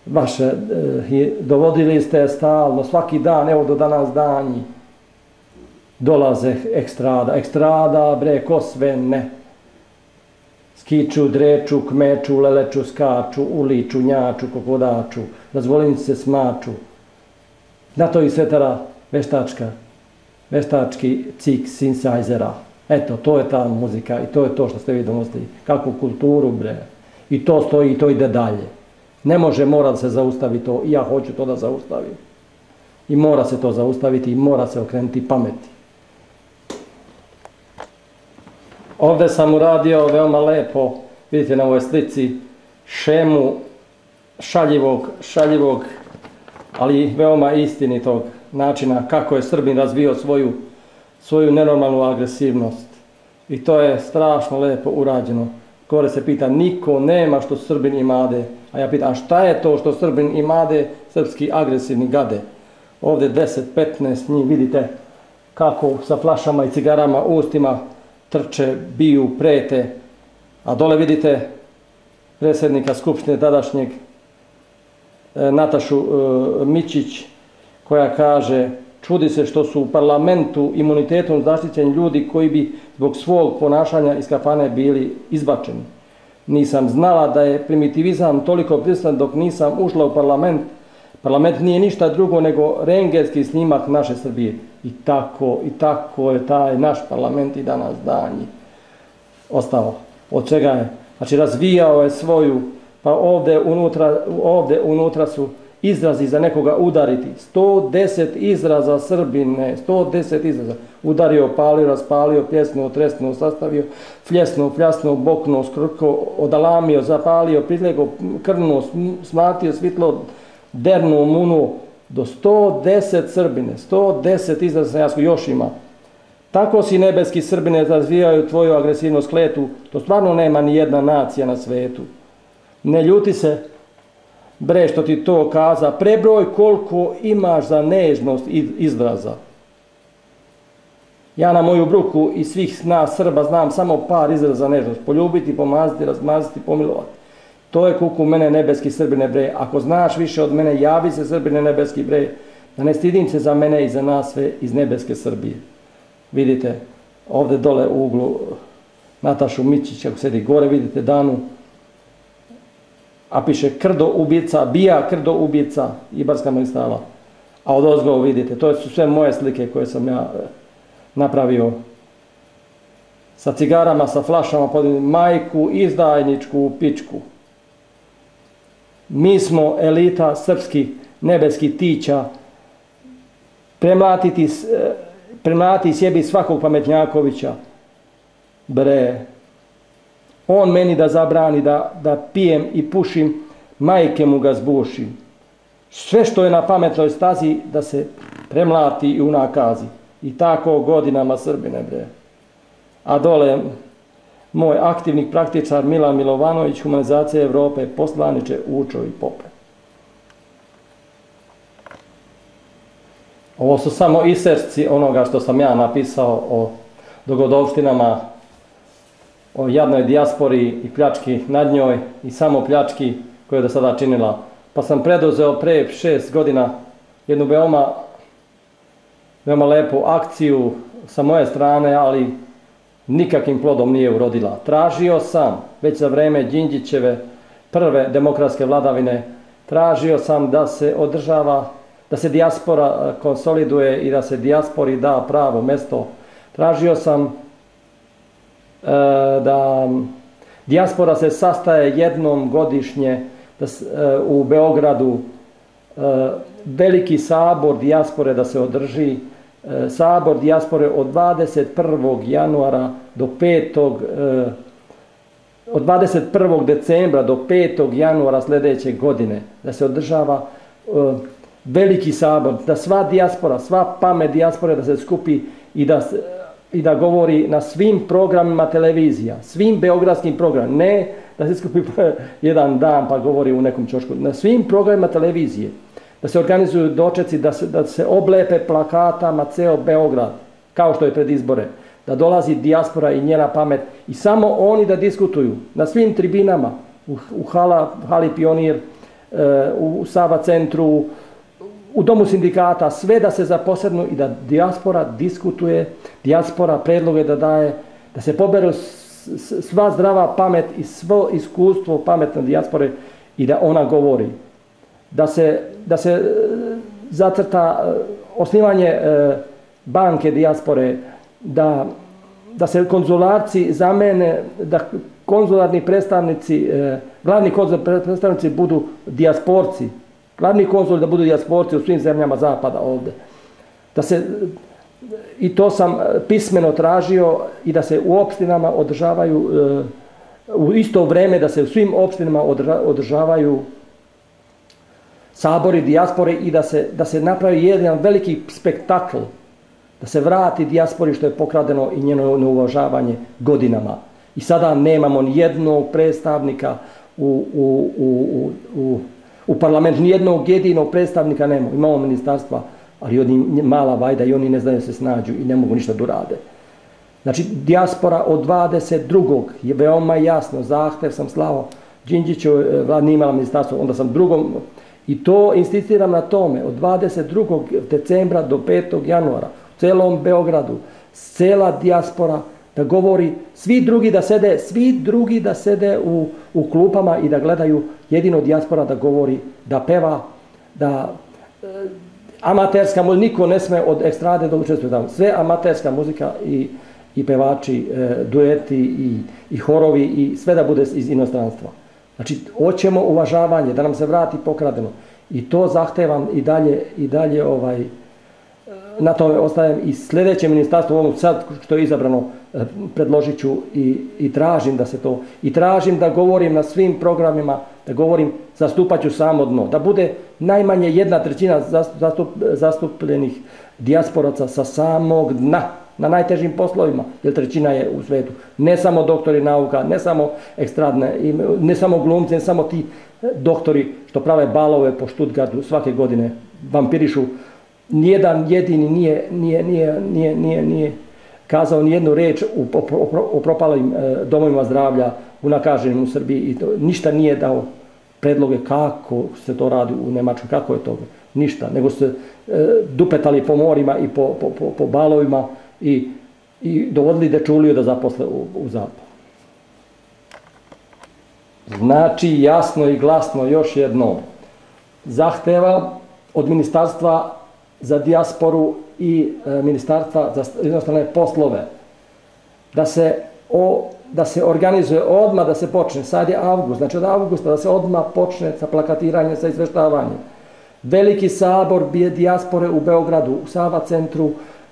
vaše, dovodili ste stalno, svaki dan, evo do danas danji, dolaze ekstrada, bre, ko sve ne. Skiču, dreču, kmeču, leleču, skaču, uliču, njaču, kokodaču, razvoljenici se smaču. Na to i svetara veštački cik sinsajzera. Eto, to je ta muzika i to je to što ste vi donosili. Kakvu kulturu, bre. I to stoji i to ide dalje. Ne može, mora da se zaustavi to. I ja hoću to da zaustavim. I mora se to zaustaviti i mora se okrenuti pameti. Ovdje sam uradio veoma lepo, vidite na ovoj slici, šemu šaljivog, ali veoma istinitog načina kako je Srbin razvio svoju nenormalnu agresivnost. I to je strašno lepo urađeno. Gore se pita, niko nema što Srbin imade. A ja pitam, a šta je to što Srbin imade, srpski agresivni gade? Ovdje 10-15 njih, vidite kako sa flašama i cigarama u ustima trče, biju, prete. A dole vidite predsjednika Skupštine tadašnjeg Natašu Mićić, koja kaže, čudi se što su u parlamentu imunitetom zaštićeni ljudi koji bi zbog svog ponašanja iz kafane bili izbačeni. Nisam znala da je primitivizam toliko prisutan dok nisam ušla u parlament. Parlament nije ništa drugo nego rentgenski snimak naše Srbije. I tako je taj naš parlament i danas danji ostao. Od čega je? Znači razvijao je svoju, pa ovdje unutra su izrazi za nekoga udariti. 110 izraza Srbine, 110 izraza. Udario, palio, raspalio, pljesnuo, tresnuo, sastavio, fljesnuo, fljasnuo, boknuo, skrko, odalamio, zapalio, prilego, krnuo, smatio, svitlo, dernuo, munuo. Do 110 Srbine, 110 izraza jasno još ima. Tako si nebeski Srbine razvijaju tvoju agresivnost kletu. To stvarno nema ni jedna nacija na svetu. Ne ljuti se, bre, što ti to kaza, prebroj koliko imaš za nežnost izraza. Ja na moju bruku i svih nas Srba znam samo par izraza za nežnost. Poljubiti, pomaziti, razmaziti, pomilovati. To je kuku mene nebeski Srbine, bre. Ako znaš više od mene, javi se Srbine nebeski, bre. Da ne stidim se za mene i za nas sve iz nebeske Srbije. Vidite, ovdje dole u uglu Natašu Mićić, kako sedi gore, vidite Danu, a piše krdo ubica, bija krdo ubica, Ibarska magistrala. A od ozgo vidite, to su sve moje slike koje sam ja napravio. Sa cigarama, sa flašama, majku, izdajničku pičku. Mi smo elita srpskih nebeskih tića, premlati sjebi svakog pametnjakovića. Bre, on meni da zabrani da pijem i pušim, majke mu ga zbušim. Sve što je na pametnoj stazi da se premlati i unakazi. I tako godinama Srbine, bre. A dole moj aktivni praktičar Milan Milovanović, Humanizacija Evrope, poslaniče Učo i Pope. Ovo su samo isečci onoga što sam ja napisao o dogodovštinama, o jadnoj dijaspori i pljački nad njoj i samo pljački koju je do sada činila. Pa sam preduzeo pre 6 godina jednu veoma lepu akciju sa moje strane, ali nikakvim plodom nije urodila. Tražio sam, već za vreme Đinđićeve prve demokratske vladavine, tražio sam da se održava, da se dijaspora konsoliduje i da se dijaspori da pravo mesto. Tražio sam da dijaspora se sastaje jednom godišnje u Beogradu, veliki sabor dijaspore da se održi, sabor dijaspore od 21. januara do 5. od 21. decembra do 5. januara sljedeće godine, da se održava veliki sabor, da sva dijaspora, sva pamet dijaspore da se skupi i da govori na svim programima televizija, svim beogradskim programima, ne da se skupi jedan dan pa govori u nekom ćošku, na svim programima televizije, da se organizuju dočeci, da se oblepe plakatama ceo Beograd, kao što je pred izbore, da dolazi dijaspora i njena pamet i samo oni da diskutuju na svim tribinama, u hali Pionir, u Sava centru, u Domu sindikata, sve da se zaposjednu i da dijaspora diskutuje, dijaspora predloge da daje, da se pobere sva zdrava pamet i svo iskustvo pametne dijaspore i da ona govori. Da se zacrta osnivanje banke dijaspore, da se konzularci zamene, da konzularni predstavnici, glavni konzularni predstavnici budu dijasporci, glavni konzul da budu dijasporci u svim zemljama zapada ovdje. I to sam pismeno tražio i da se u opštinama održavaju, u isto vrijeme da se u svim opštinama održavaju sabori dijaspore i da se napravi jedan veliki spektakl, da se vrati dijaspori što je pokradeno i njeno neuvažavanje godinama. I sada nemamo ni jednog predstavnika u parlamentu, ni jednog jedinog predstavnika nemamo. Imamo ministarstva, ali oni mala vajda i oni ne znaju se snađu i ne mogu ništa da urade. Znači, dijaspora od 22. je veoma jasno, zahtev sam slao Đinđiću, vlada nije imala ministarstvo, onda sam drugom, i to insistiram na tome, od 22. decembra do 5. januara, u celom Beogradu, cela dijaspora da govori, svi drugi da sede u klupama i da gledaju, jedino dijaspora da govori, da peva, da amaterska muzika, niko ne sme od ekstrade da učestvuje tamo, sve amaterska muzika i pevači, dueti i horovi i sve da bude iz inostranstva. Znači, hoćemo uvažavanje, da nam se vrati pokradeno. I to zahtevam i dalje na tome ostajem i sljedeće ministarstvo, ovom sad što je izabrano, predložit ću i tražim da se to, i tražim da govorim na svim programima, da govorim, zastupat ću samo dno, da bude najmanje 1/3 zastupljenih dijasporaca sa samog dna, na najtežim poslovima, jer 1/3 je u svetu. Ne samo doktori nauka, ne samo ekstradne, ne samo glumci, ne samo ti doktori što prave balove po Stuttgartu svake godine, vampirišu. Nijedan jedini nije kazao nijednu reč o propalim domovima zdravlja unakaženim u Srbiji i to, ništa nije dao predloge kako se to radi u Nemačkoj, kako je to, ništa, nego se dupetali po morima i po balovima i dovodili dečuliju da zaposle u zapadu. Znači, jasno i glasno još jednom, zahteva od Ministarstva za dijasporu i Ministarstva za inostrane poslove da se organizuje odmah, da se počne, sad je avgust, znači od avgusta da se odmah počne sa plakatiranjem, sa izveštavanjem. Veliki sabor dijaspore u Beogradu, u Sava centru,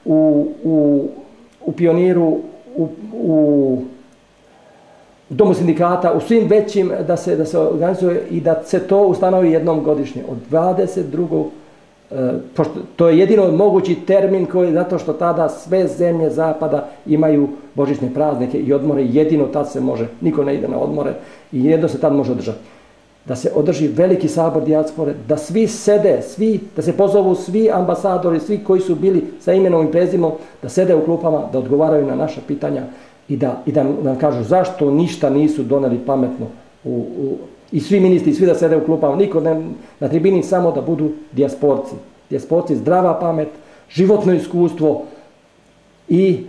u Pioniru, u Domu sindikata, u svim većim da se organizuje i da se to ustanovi jednom godišnje. Od 22. To je jedino mogući termin zato što tada sve zemlje zapada imaju božićne praznike i odmore, jedino tad se može, niko ne ide na odmore i jedno se tad može održati. Da se održi veliki sabor dijaspore, da svi sede, da se pozovu svi ambasadori, svi koji su bili sa imenom i prezimom, da sede u klupama, da odgovaraju na naša pitanja i da nam kažu zašto ništa nisu doneli pametno i svi ministri, svi da sede u klupama, niko na tribini, samo da budu dijasporci. Dijasporci, zdrava pamet, životno iskustvo i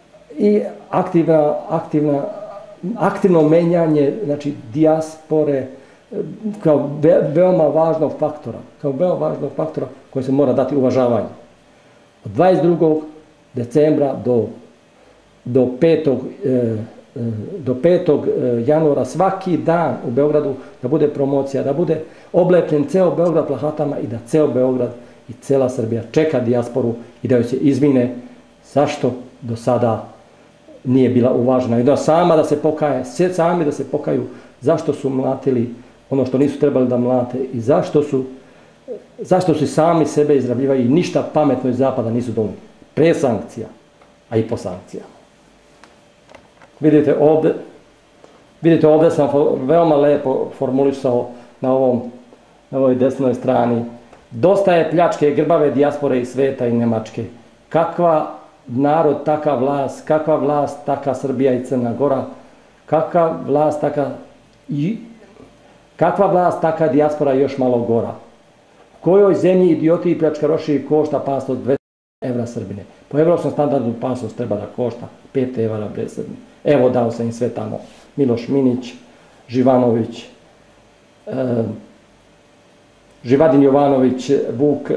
aktivno menjanje, znači dijaspore kao veoma važnog faktora koji se mora dati uvažavanje. Od 22. decembra do 5. januara svaki dan u Beogradu da bude promocija, da bude oblepljen ceo Beograd plahatama i da ceo Beograd i cela Srbija čeka dijasporu i da joj se izvine zašto do sada nije bila uvažena. I da sami da se pokaju zašto su mlatili ono što nisu trebali da mlate i zašto su sami sebe izrabljivali i ništa pametno iz zapada nisu donijeli. Pre sankcija, a i po sankcijama. Vidite ovdje sam veoma lepo formulisao na ovoj desnoj strani. Dosta je pljačke grbave dijaspore iz sveta i Nemačke. Kakva narod, taka vlast, kakva vlast, taka Srbija i Crna Gora, kakva vlast, taka Kakva vlast, takva dijaspora je još malo gora. U kojoj zemlji idioti i pljačkaroši košta pasoš 200 evra Srbine? Po evropskom standardu pasoš treba da košta 5 evra bre Srbine. Evo dao sam im sve tamo. Miloš Minić, Živanović, Živadin Jovanović, Vuk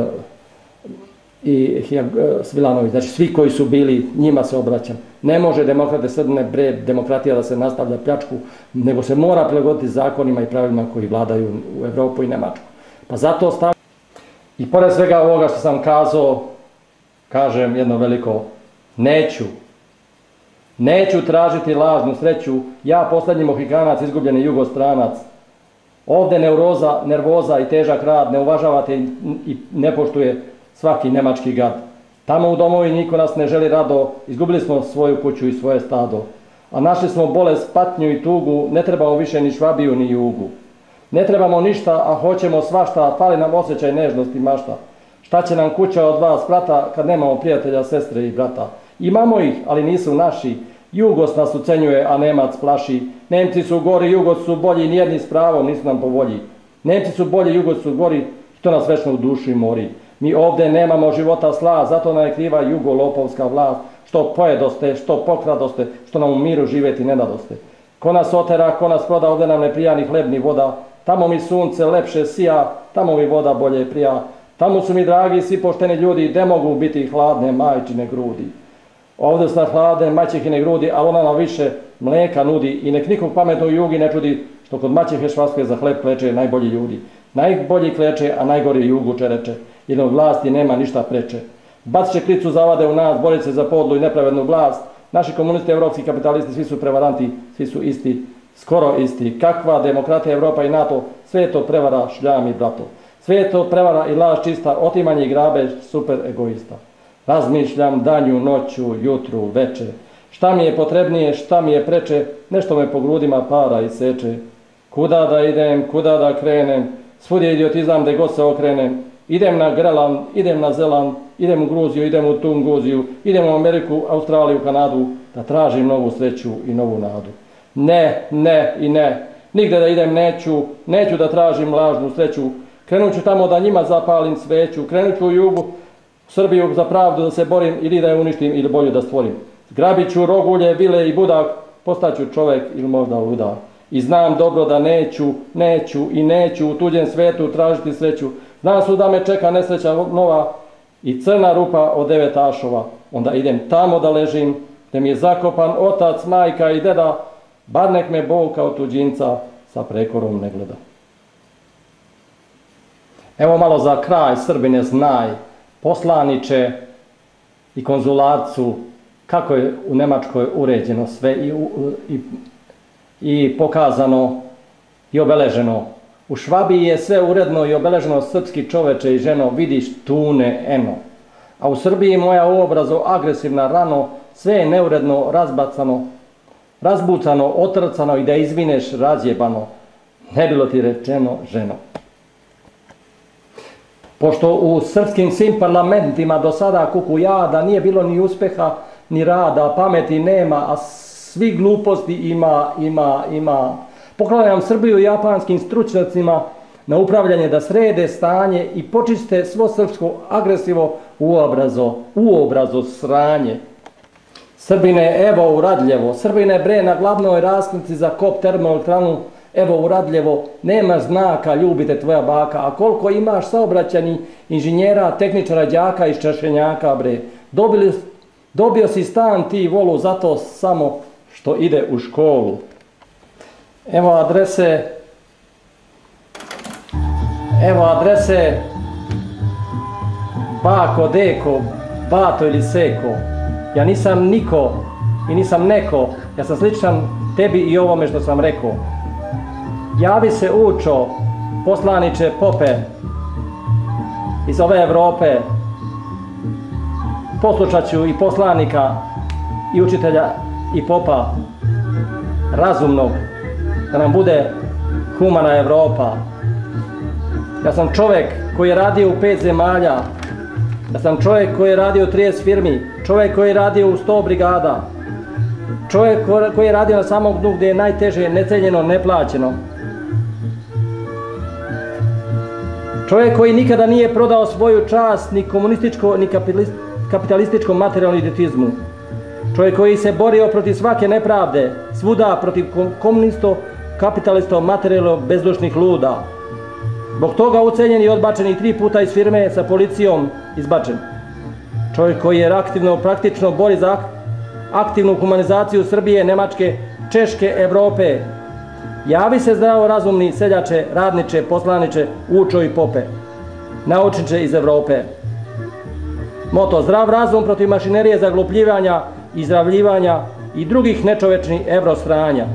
i Svilanović. Znači svi koji su bili, njima se obraćam. Ne može demokrate Srbine bre demokratija da se nastavlja pljačku, nego se mora prilagoditi zakonima i pravilima koji vladaju u Evropu i Nemačku. Pa zato stavljam. I pored svega ovoga što sam kazao, kažem jedno veliko neću. Neću tražiti lažnu sreću, ja poslednji Mohikanac, izgubljeni Jugostranac. Ovde neuroza, nervoza i težak rad ne uvažavate i ne poštuje svaki nemački gad. Tamo u domovi niko nas ne želi rado, izgubili smo svoju kuću i svoje stado. A našli smo bolest, patnju i tugu, ne trebamo više ni Švabiju ni Jugu. Ne trebamo ništa, a hoćemo svašta, fali nam osjećaj nežnosti i mašta. Šta će nam kuća od vas, brata, kad nemamo prijatelja, sestre i brata? Imamo ih, ali nisu naši. Jugos nas ucenjuje, a Nemac plaši. Nemci su gori, Jugos su bolji, nijedni s pravom nisu nam po volji. Nemci su bolji, Jugos su gori, što nas večno u duši mori. Mi ovde nemamo života sla, zato nam je kriva jugo-lopovska vlast. Što pojedoste, što pokradoste, što nam u miru živjeti ne nadoste. Ko nas otera, ko nas proda, ovde nam ne prija ni hleb ni voda. Tamo mi sunce lepše sija, tamo mi voda bolje prija. Tamo su mi dragi svi pošteni ljudi, gde mogu biti hladne majčine grudi. Ovde su hladne maćehine grudi, ali ona nam više mleka nudi i nek nikog pametno u Jugi ne čudi što kod maćehe švaske za hleb kleče najbolji ljudi. Najbolji kleče, a najgori Jugu čereče, jer od vlasti nema ništa preče. Bac će klicu zavade u nas, borit se za podlu i nepravednu vlast. Naši komunisti, evropski kapitalisti, svi su prevaranti, svi su isti, skoro isti. Kakva demokratija, Evropa i NATO, sve je to prevara, šljam i blato. Sve je to prevara i laž čista, otimanje i grabež, super egoista. Razmišljam danju, noću, jutru, veče. Šta mi je potrebnije, šta mi je preče, nešto me po grudima para i seče. Kuda da idem, kuda da krenem, svud je idiotizam gde god se okrenem. Idem na Greland, idem na Zeland, idem u Gruziju, idem u Tunguziju, idem u Ameriku, Australiju, Kanadu, da tražim novu sreću i novu nadu. Ne, ne i ne, nigde da idem neću, neću da tražim lažnu sreću. Krenut ću tamo da njima zapalim sveću, krenut ću u Jugu, u Srbiju za pravdu da se borim ili da je uništim ili bolju da stvorim. Grabit ću rogulje, vile i budak, postaću čovek ili možda ludak. I znam dobro da neću i neću u tuđem svetu tražiti sreću. Znam su da me čeka nesreća nova i crna rupa od 9 ašova. Onda idem tamo da ležim, gde mi je zakopan otac, majka i deda, bar nek me Bog kao tuđinca sa prekorom ne gleda. Evo malo za kraj, Srbine znaj, poslaniče i konzularcu, kako je u Nemačkoj uređeno sve i pokazano i obeleženo. U Švabiji je sve uredno i obeleženo, srpski čoveče i ženo, vidiš tune eno. A u Srbiji moja uobrazo agresivna rano, sve je neuredno razbacano, razbucano, otrcano i da izvineš razjebano. Ne bilo ti rečeno ženo. Pošto u srpskim svim parlamentima do sada kuku jada, nije bilo ni uspeha, ni rada, pameti nema, a svi gluposti ima. Poklanjam Srbiju japanskim stručnjacima na upravljanje da srede stanje i počiste svo srpsko agresivo uobrazo sranje. Srbine, evo u Radljevo, Srbine bre na glavnoj raskrsnici za kop termoelektranu, evo u Radljevo, nema znaka, ljubite tvoja baka, a koliko imaš saobraćajnih inženjera, tehničara, đaka i ščešenjaka bre. Dobio si stan ti volu zato samo što ide u školu. Evo adrese bako, deko, bato ili seko. Ja nisam niko i nisam neko, ja sam sličan tebi i ovome što sam rekao. Javi se učo, poslaniče pope iz ove Evrope. Poslušat ću i poslanika i učitelja i popa razumnog, da nam bude humana Evropa. Ja sam čovek koji je radio u 5 zemalja, ja sam čovek koji je radio u 30 firmi, čovek koji je radio u 100 brigada, čovek koji je radio na samom dnu gdje je najteže, necenjeno, neplaćeno. Čovjek koji nikada nije prodao svoju čast ni komunističko ni kapitalističkom materijalnom idiotizmu. Čovjek koji se borio protiv svake nepravde, svuda protiv komunisto, kapitalista, materijalno bezdušnih luda. Zbog toga ucenjen i odbačen i 3 puta iz firme sa policijom izbačen. Čovjek koji je aktivno, praktično bori za aktivnu humanizaciju Srbije, Nemačke, Češke, Evrope. Javi se zdravo razumni seljače, radniče, poslaniče, učo i pope, naučniče iz Evrope. Moto: zdrav razum protiv mašinerije zaglupljivanja, izravljivanja i drugih nečovečnih evrostranja.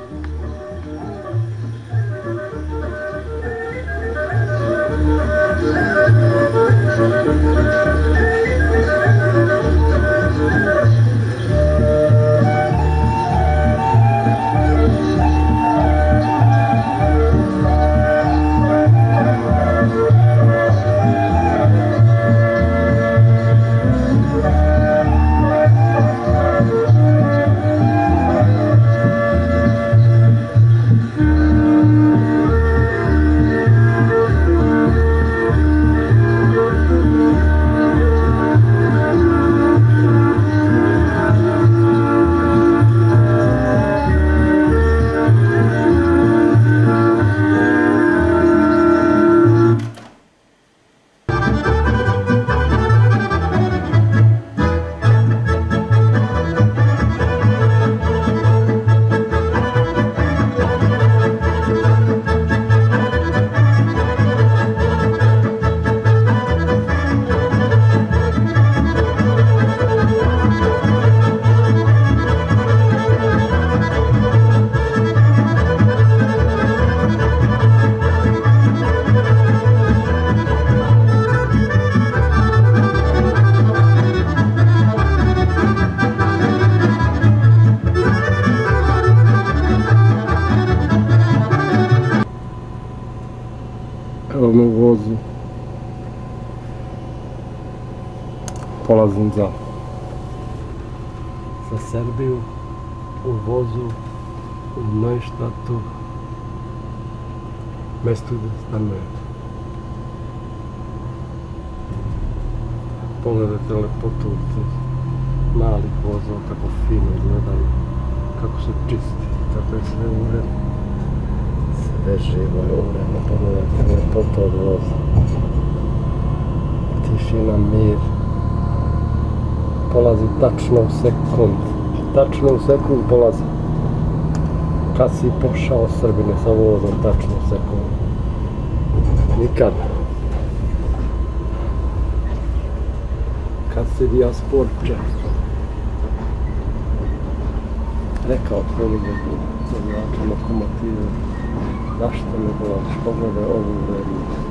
Evo me u vozu. Polazim za Srbiju u vozu u Neuštatu, mjestu gdje stanujem. Pogledajte lepotu tih malih vozova, kako fino izgledaju, kako se čisti, kako je sve uredno. Sve živo je uredno, pogledajte lepotu od voza. Tišina, mir. Polazi tačno u sekund polazi. Kad si pošao Srbine sa vozom, tačno u sekund. Nikad. Kad si dijasporče. Rekao tvojim vozača lokomotive, zašto ne volaš, pogledaj ovu vrednost.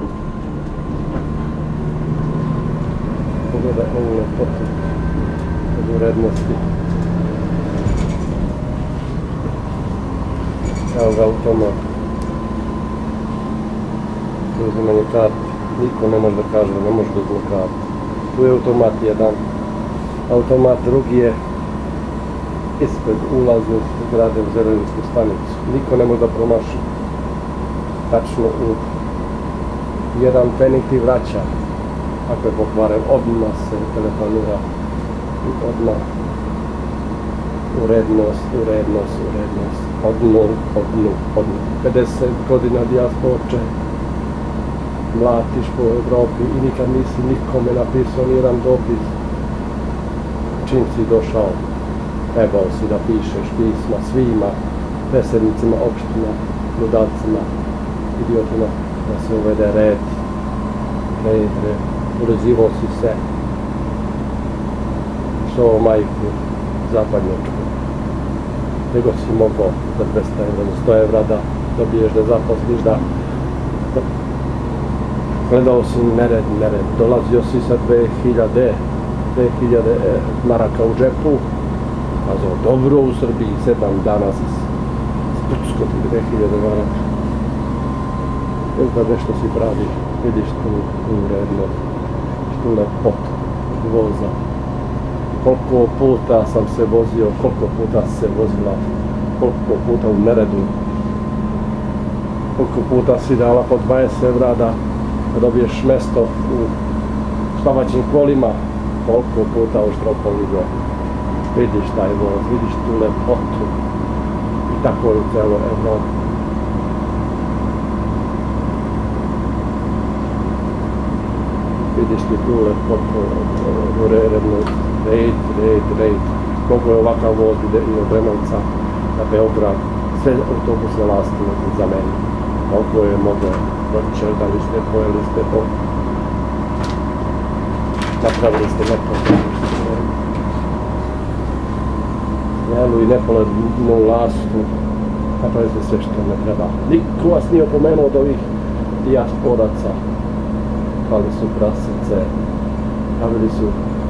Pogledaj ovu lepotu. Od urednosti. Evo ga automat. Uzimanje karti. Niko ne može da kaže da ne može da uzme karti. Tu je automat jedan. Automat drugi je ispred ulaza u zgrade u železničku stanicu. Niko ne može da promaši. Tačno u jedan penik ti vraća. Ako je pokvaren, odmah se telefonira. I odmah urednost, odmah. 50 godina dijasporče, mlatiš po Evropi i nikad nisi nikome napisao ni jedan dopis. Čim si došao, trebao si da pišeš pisma svima, predsjednicima opština, ludacima, idiotima, da se uvede red, urezivao si se. Što majku zapadnjačku, nego si mogao za 200 evra, za 100 evra da dobiješ, da zaposliš, da gledao si nered, dolazio si sa 2000 maraka u džepu, kazao dobro u Srbiji, 7 dana si spucko ti 2000 maraka. Bez da nešto si pravi, vidiš tu urednost, tu lepotu voza. Koliko puta sam se vozio, koliko puta se vozila, koliko puta u neredu, koliko puta si dala po 20 evra da kad dobiješ mjesto u spavaćim kolima, koliko puta u Štropolju vidiš taj voz, vidiš tu lepotu i tako je u celoj Evropi. Vidiš ti tu lepotu, red, koliko je ovakav voz ide i od Brenovca na Beograd, sve autobusne lasti za mene, koliko je moglo, dočerdali ste, pojeli ste to, napravili ste nepolednu i nepolednu lastu, napravili ste sve što ne treba. Niko vas nije opomenuo od ovih dijasporaca, pali su prasice, pravili su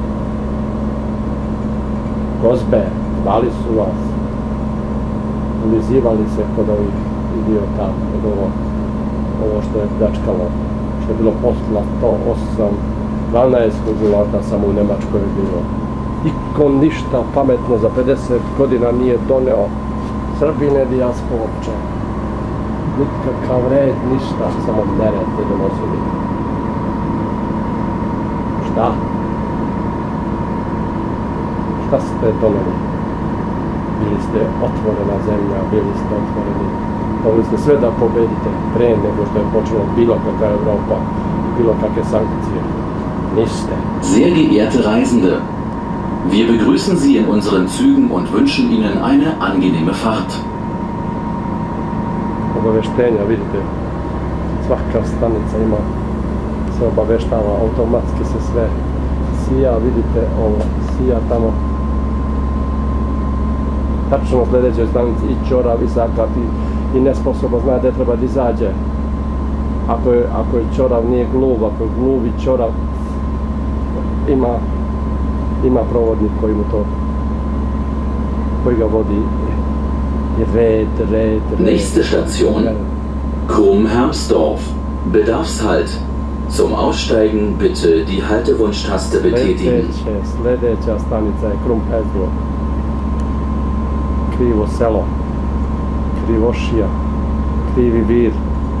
gozbe, zvali su vas, ulizivali se kod ovih idiota, kod ovo što je pljačkalo, što je bilo poslato 12 konzulata samo u Nemačkoj je bilo. Niko ništa pametno za 50 godina nije doneo. Srbine dijasporče. Nikakav red, ništa, samo nered je donosili. Šta? Šta ste doneli? Bili ste otvorena zemlja, bili ste otvoreni. Mogli ste sve da pobedite pre nego što je počelo bilo kakva Evropa i bilo kakve sankcije. Niste. Sehr geehrte Reisende, wir begrüßen Sie in unseren Zügen und wünschen Ihnen eine angenehme Fahrt. Obaveštenja, vidite, svaka stanica ima, se obaveštava, automatski se sve sija, vidite ovo, sija tamo. Tačno na sljedećoj stanici i ćorav i sakat i nesposobno zna gdje treba da izađe. Ako je ćorav nije gluv, ako je gluv i ćorav, ima provodnik koji ga vodi i red. Nächste Station, Krumm-Hermsdorf, Bedarfshalt. Zum Aussteigen bitte die Haltewunschtaste betätigen. Sljedeća stanica je Krumm-Hermsdorf. Krivo selo, Krivošija, Krivi vir.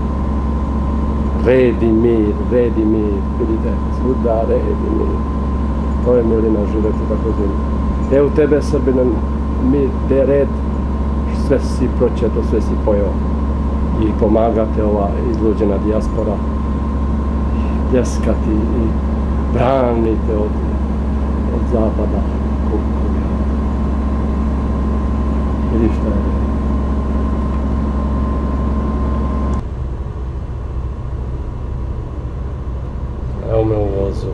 Red i mir, vidite, svuda red i mir. To je milina živjeti tako zemlji. Gdje u tebe, Srbine, mir, gdje je red, sve si pročeto, sve si pojeo. I pomagate ova izluđena dijaspora, pljeskati i branite od zapada. Vidiš šta je. Evo me u vozu.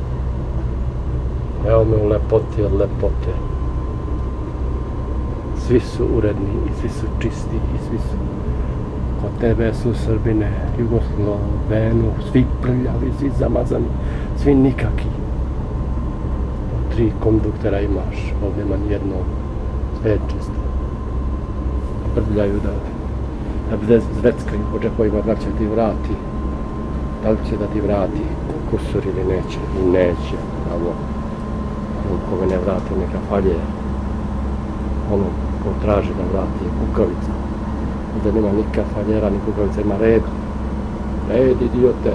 Evo me u lepoti od lepote. Svi su uredni i svi su čisti i svi su kod tebe su Srbine, Jugoslovenu, svi prljavi, svi zamazani, svi nikaki. 3 konduktera imaš, ovdje ima nijedno, sve je čisto. Prljaju da zveckaju po džepovima, da će ti vrati. Da li će da ti vrati kusur ili neće? Neće. Bravo. Koga ne vrati neka falje. Ono ko traži da vrati je kukavica. Ovdje nema nikakva faljera, ni kukavica, ima red. Red, idiote.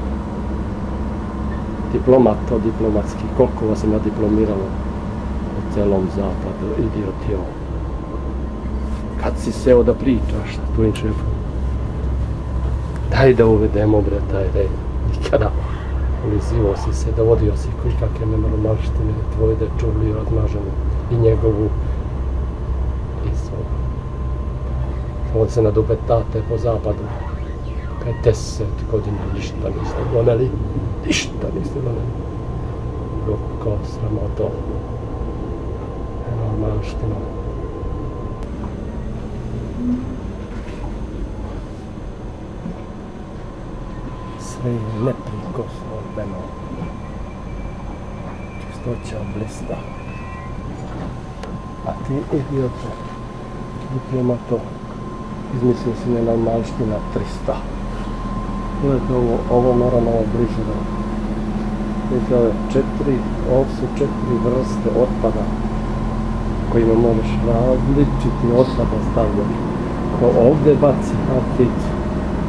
Diplomato, diplomatski. Koliko vas ima diplomiralo u celom zapadu, idiotio. Kad si seo da pričaš sa tvojim šefom? Daj da uvedemo, bre, taj red. Nikada. Ulizivo si se, dovodio si koji kakve nenormalštine, tvoje dečuvlju razmaženu i njegovu i svoga. Samo se nadupetate po zapadu. 50 godina ništa niste doneli. Ništa niste doneli. Ruko, sramoto. Nenormalština. Sve je neprikosnoveno. Čistoća blista. A ti idioto, diplomato, izmislio si nenormalština 300. Gledajte ovo mora malo bliže da. Vidite ovo su 4 vrste otpada kojima možeš različiti otpada stavljati. Ko ovdje baci karticu,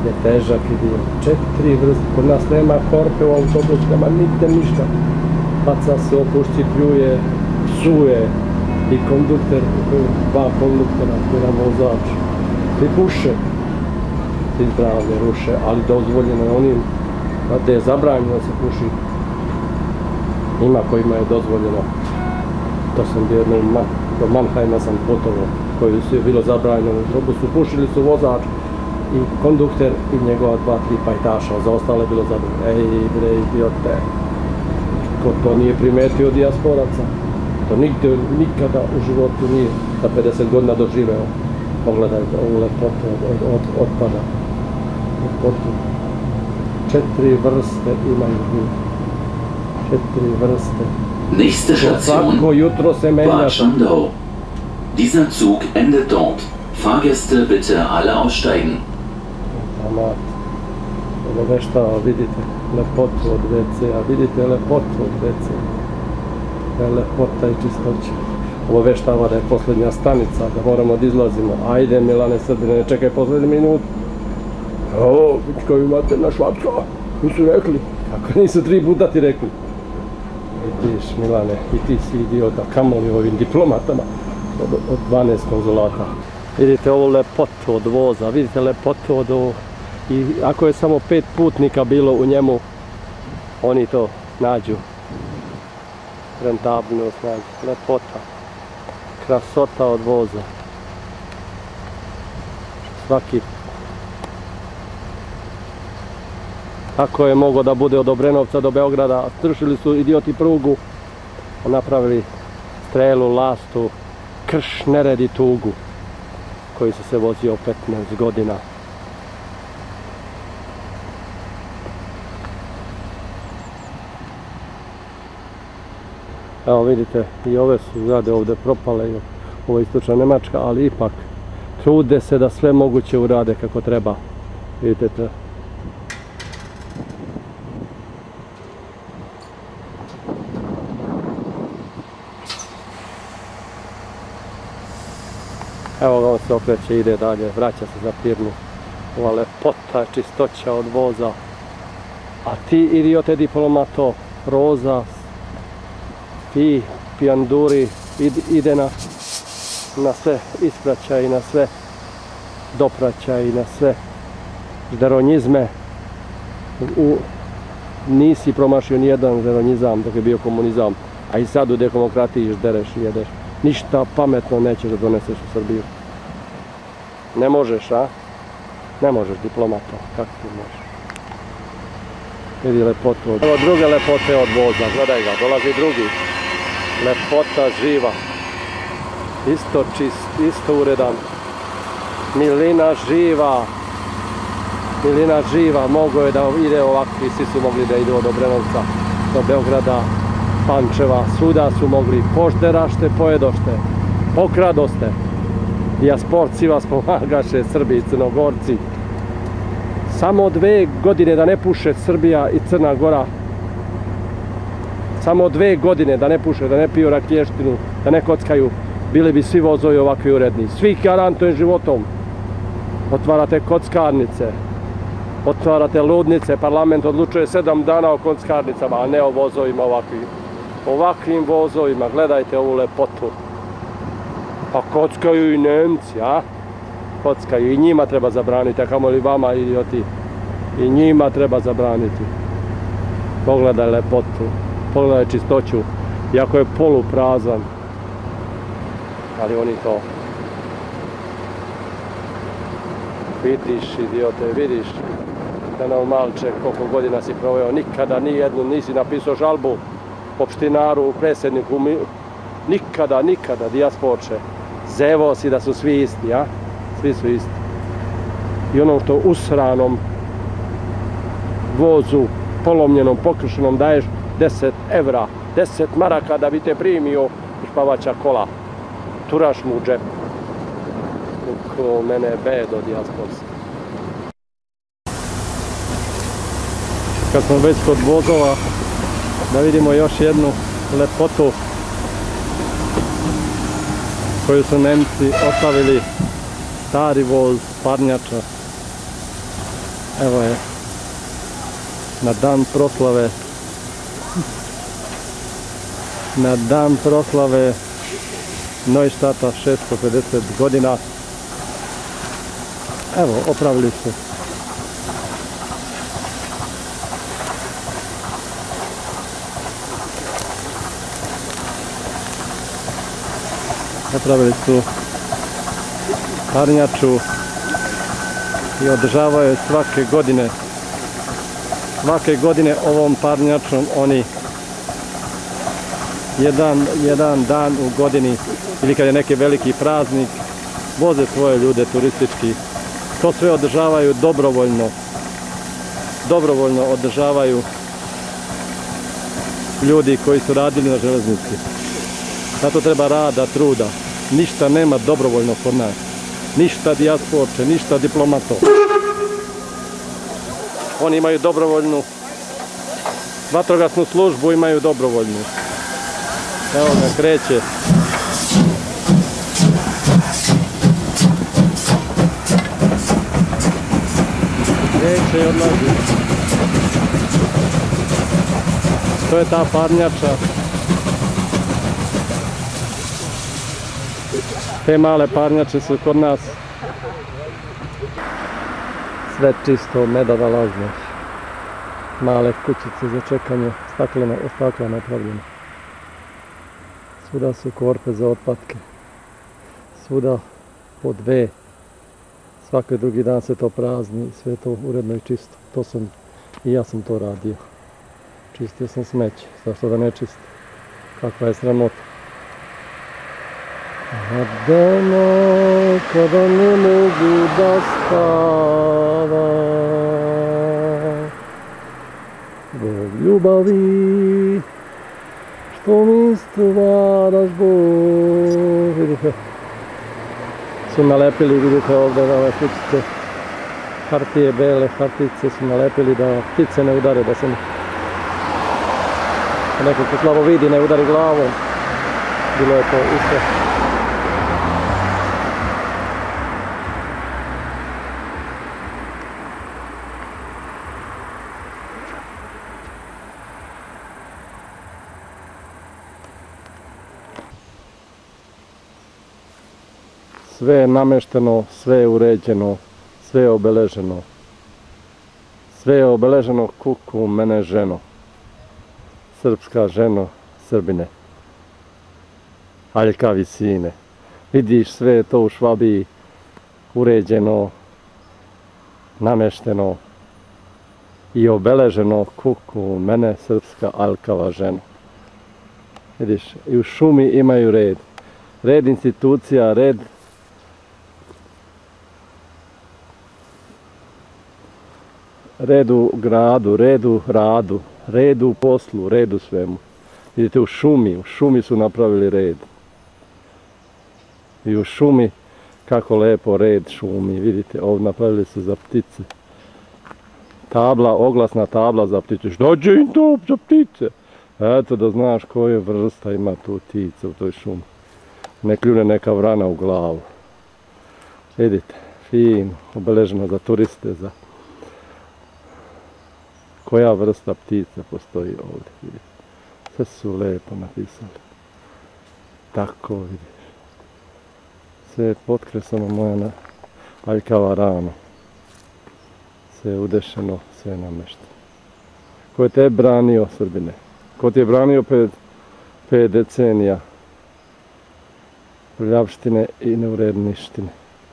je težak i dio. 4 vrste, kod nas nema korpe u autobuskama, nigde ništa. Baca se, opušći, pljuje, psuje i kondukter, 2 konduktera, jedan vozač. I puše, i zdravlje ruše, ali dozvoljeno je onim gdje je zabranjeno se puši. Ima kojima je dozvoljeno. To sam bio jednom, do Mannheima sam putovao, koji su je bilo zabranjeno u autobusu. Pušili su vozač i kondukter i njegova 2-3 pajtaša, za ostale je bilo zabranjeno. Ej, bre, idiote. Ko to nije primetio dijasporaca, to nigde, nikada u životu nije za 50 godina doživeo. Pogledajte ovu lepotu od otpada. Lepotu. 4 vrste imaju ljudi. 4 vrste. Nächste Station, Svako jutro se menja. Bad Schandau. Dieser Zug endet dort. Fahrgäste bitte alle aussteigen. Amat. Obaveštava, vidite lepotu od WC-a, vidite lepotu od WC-a. Lepota i čistoća. Obaveštava da je posljednja stanica, da moramo da izlazimo. Ajde, Milane Srbine, ne čekaj posljednji minut. O, pička, imate na švačka, nisu rekli. Kako nisu 3 puta ti rekli? Vidiš, Milane, i ti si idiota, kamoli ovim diplomatama od 12 konzulata. Vidite ovu lepotu od voza, vidite lepotu od ovo. I ako je samo 5 putnika bilo u njemu, oni to nađu. Rentabilnost nađu, lepota. Krasota od voza. Svaki. Tako je moglo da bude od Obrenovca do Beograda. Stršili su idioti prugu. Napravili strelu, lastu, krš, nered i tugu. Koji su se vozio 15 godina. Evo vidite, i ove su zgrade ovdje propale, ovo je istočna Nemačka, ali ipak trude se da sve moguće urade kako treba. Vidite to. Evo ga, on se okreće, ide dalje, vraća se za firmu. Ova lepota, čistoća od voza. A ti idiote diplomato, roza, ti pijanduri, ide na sve ispraćaj, na sve dopraćaj, na sve žderonjizme. Nisi promašio nijedan žderonjizam dok je bio komunizam, a i sad u demokratiji ždereš i jedeš. Ništa pametno nećeš da doneseš u Srbiju. Ne možeš, a? Ne možeš, diplomato. Kako ti možeš? Vidi lepotu od... Evo druge lepote od voza, gledaj ga, dolazi drugi. Lepota živa. Isto čist, isto uredan. Milina živa. Milina živa, mogo je da ide ovakvi, svi su mogli da idu od Obrenovca do Beograda, Pančeva, svuda su mogli, požderašte, pojedošte, pokradoste. Dijasporci vas pomagaše, Srbi i Crnogorci. Samo 2 godine da ne puše Srbija i Crna Gora. Samo 2 godine da ne puše, da ne piju rakještinu, da ne kockaju, bili bi svi vozovi ovakvi uredni. Svi garantujem životom. Otvarate kockarnice, otvarate ludnice, parlament odlučuje 7 dana o kockarnicama, a ne o vozovima ovakvim. Ovakvim vozovima, gledajte ovu lepotu. Pa kockaju i Nemci, a? Kockaju, i njima treba zabraniti, a kamoli vama, idioti. I njima treba zabraniti. Pogledaj lepotu, pogledaj čistoću, iako je poluprazan. Ali oni to... Vidiš, idiote, vidiš, normalče, koliko godina si proveo, nikada nijednu nisi napisao žalbu opštinaru, predsjedniku, nikada, dijasporče. Zevo si da su svi isti, a? Svi su isti. I ono što usranom vozu, polomljenom, pokršenom daješ 10 evra, 10 maraka da bi te primio i špavača kola. Turaš mu u džep. Ko mene bedo dijasporski. Kad smo već kod vozova, da vidimo još jednu lepotu koju su Nemci ostavili, stari voz, parnjača. Evo je na dan proslave Neustadta 650 godina. Evo, opravili su. Opravili su parnjaču i održavaju svake godine ovom parnjačom oni jedan dan u godini ili kad je neki veliki praznik voze svoje ljude turistički. To sve održavaju dobrovoljno održavaju ljudi koji su radili na železnici. Zato treba rada, truda. Ništa nema dobrovoljno kod nas. Ništa dijasporče, ništa diplomato. Oni imaju dobrovoljnu vatrogasnu službu, imaju dobrovoljnu. Evo ga, kreće. Kreće i odlazi. To je ta parnjača. Te male parnjače su kod nas sve čisto, nedavalazne. Male kućice za čekanje, od stakla napravljene. Svuda su korpe za otpadke. Svuda po dve. Svaki drugi dan se to prazni, sve to uredno i čisto. I ja sam to radio. Čistio sam smeće, zašto da ne čisti? Kakva je sramota. Na dana kada ne mogu da spavam, zbog ljubavi što mi stvaraš Bog. Vidite, su nalepili, vidite ovdje na ove kućice, hartije, bele hartice su nalepili da ptice ne udare, da se neko ko slabo vidi ne udari glavom. Bilo je to isto. Sve je namešteno, sve je uređeno, sve je obeleženo. Sve je obeleženo kuku mene ženo. Srpska ženo, Srbine. Aljkavi sine. Vidiš, sve je to u Švabiji uređeno, namešteno i obeleženo kuku mene, srpska aljkava ženo. Vidiš, i u šumi imaju red. Red institucija, red u gradu, red u radu, red u poslu, red u svemu. Vidite, u šumi su napravili red. I u šumi, kako lepo red šumi, vidite, ovdje napravili su za ptice. Oglasna tabla za ptice. Što će im to za ptice? Eto da znaš koje vrsta ima tu ptica u toj šumi. Ne kljune neka vrana u glavu. Vidite, fino, obeleženo za turiste, za koja vrsta ptica postoji ovdje, vidite. Sve su lepo napisali. Tako, vidiš. Sve je potkresano moja aljkava rana. Sve je udešeno, sve je namešteno. Ko je te branio, Srbine? Ko ti je branio 5 decenija prljavštine i neuredništine?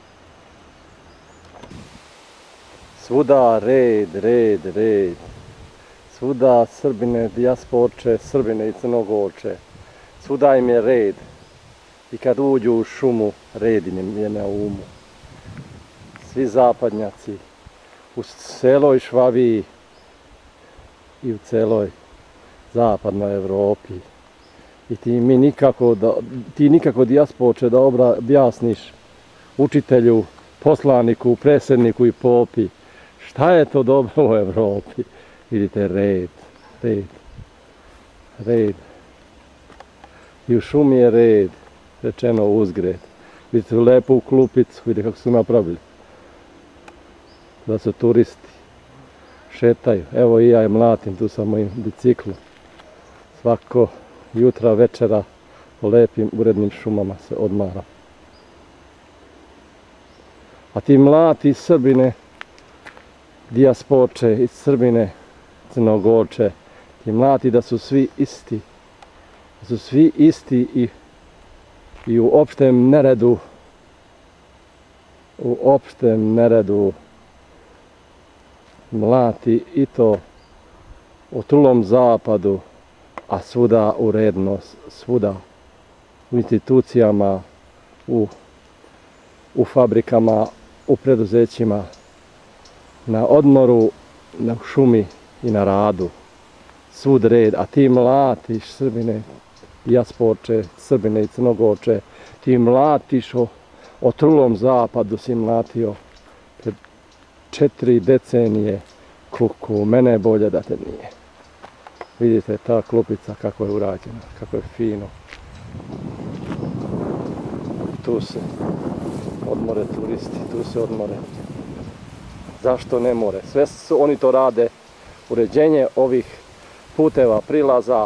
Svuda red. Svuda Srbine, dijasporče, Srbine i Crnogorče. Svuda im je red. I kad uđu u šumu, red im je na umu. Svi zapadnjaci, u celoj Švabiji i u celoj zapadnoj Evropi. I ti nikako dijasporče da objasniš učitelju, poslaniku, predsjedniku i popi. Šta je to dobro u Evropi? Vidite, red. I u šumi je red, rečeno uzgred. Vidite lepu klupicu, vidite kako su napravili. Da su turisti šetaju. Evo i ja je mlatim tu sa mojim biciklom. Svako jutra, večera po lepim urednim šumama se odmara. A ti mlati Srbine, dijasporče i Srbine, Crnogorče, ti mlati da su svi isti. Da su svi isti i u opštem neredu mlati i to u trulom zapadu, a svuda urednost, svuda u institucijama, u fabrikama, u preduzećima, na odmoru, na šumi i na radu. Svud red, a ti mlatiš Srbine, dijasporče, Srbine i Crnogorče, ti mlatiš o trulom zapadu si mlatio pred 4 decenije, kuku, mene je bolje da te nije. Vidite ta klupica kako je urađena, kako je fino. Tu se odmore turisti, tu se odmore. Zašto ne more? Sve su oni to rade, uređenje ovih puteva, prilaza,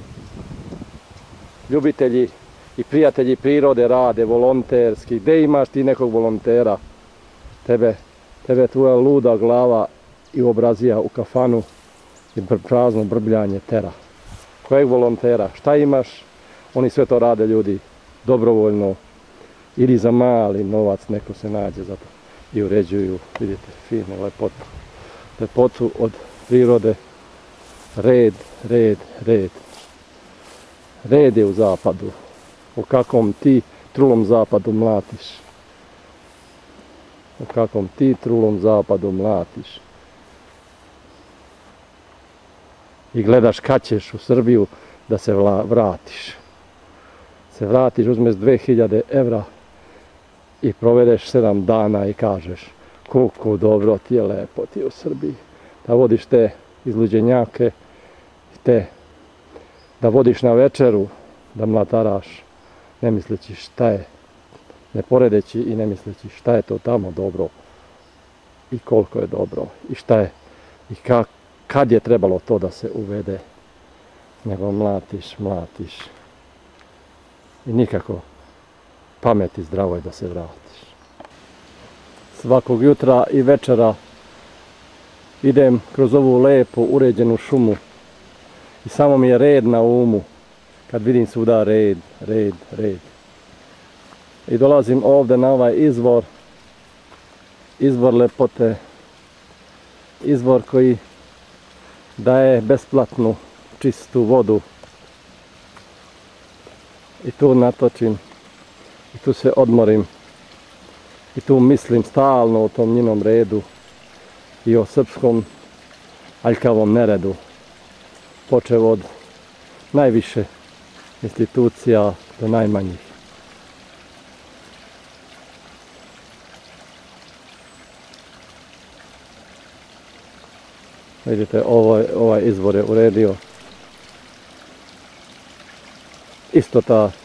ljubitelji i prijatelji prirode rade volonterski. Gdje imaš ti nekog volontera? Tebe tvoja luda glava i obrazija u kafanu i prazno brbljanje tera. Kojeg volontera? Šta imaš? Oni sve to rade ljudi dobrovoljno ili za mali novac neko se nađe za to i uređuju, vidite, fino, lepotu. Lepotu od prirode, red. Red je u zapadu. U kakvom ti trulom zapadu mlatiš. U kakvom ti trulom zapadu mlatiš. I gledaš kad ćeš u Srbiju da se vratiš. Se vratiš, uzmeš 2000 evra i provedeš 7 dana i kažeš koliko dobro ti je, lepo ti je u Srbiji. Da vodiš te izluđenjake, da vodiš na večeru, da mlataraš, ne misleći šta je, ne poredeći i ne misleći šta je to tamo dobro i koliko je dobro i šta je i kad je trebalo to da se uvede, nego mlatiš i nikako pameti zdravoj da se vratiš. Svakog jutra i večera idem kroz ovu lepu uređenu šumu i samo mi je red na umu kad vidim svuda red. I dolazim ovdje na ovaj izvor lepote, izvor koji daje besplatnu čistu vodu. I tu natočim, i tu se odmorim, i tu mislim stalno o tom njenom redu i o srpskom aljkavom neredu, počev od najviše institucija do najmanjih. Vidite, ovaj izvor je uredio isto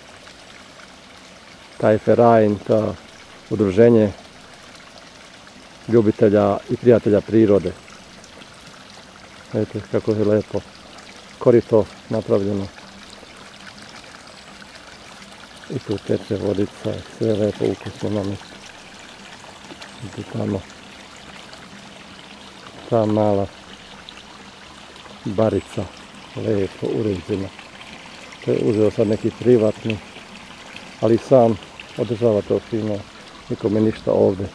taj Verein, ta udruženje ljubitelja i prijatelja prirode. Vidite kako je lepo korito napravljeno. I tu teče vodica, sve lepo ukusno nam. Vidite tamo ta mala barica, lepo uređena. To je uzeo sad neki privatni, ali sam održava to fino, nikome ništa ovdje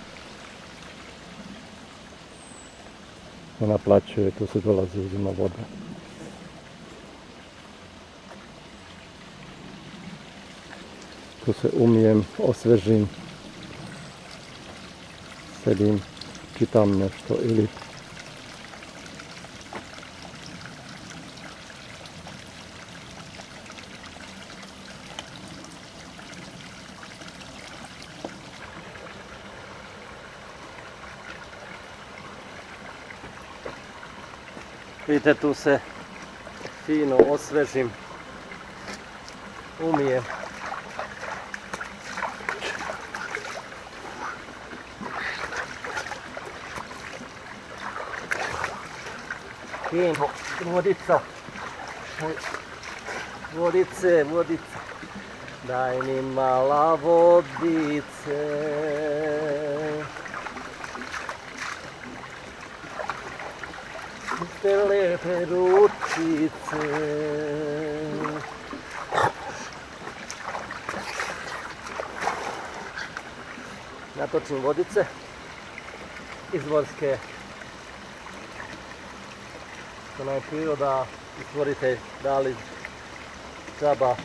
ne naplaćuje, tu se dolazi, uzima voda. Tu se umijem, osvežim, sedim, čitam nešto ili vidite, tu se fino osvežim, umijem. Fino, vodica. Vodice, vodice. Daj mi mala vodice. Te lepe ručice. Natočim vodice izvorske, što nam je priroda i stvoritelj dali džaba.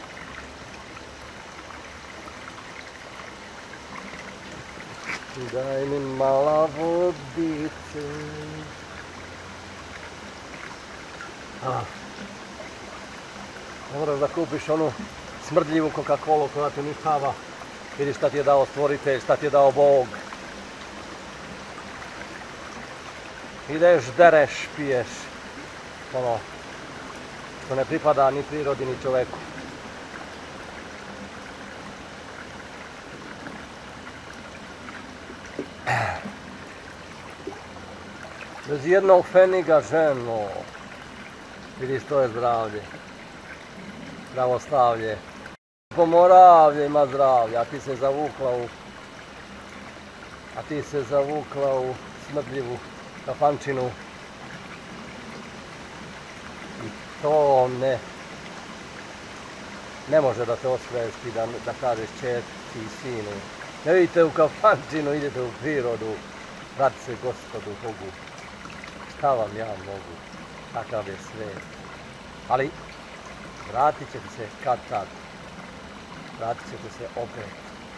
Daj mi mala vodice. Ne moraš da kupiš onu smrdljivu Coca-Colu koja te nihava. Vidiš šta ti je dao stvoritelj, šta ti je dao Bog. Ideš, dereš, piješ. Ono, što ne pripada ni prirodi, ni čoveku. Bez jednog feniga, ženo. Vidiš, to je zdravlje. Zdravoslavlje. Pomoravlje ima zdravlje, a ti se zavukla u smrdljivu kafančinu. I to ne može da te osvesti, da kažeš čerci i sinu. Ne idite u kafančinu, idete u prirodu, vrati se Gospodu Bogu. Šta vam ja mogu, takav je svet. Ali vratit ćete se kad tad. Vratit ćete se opet.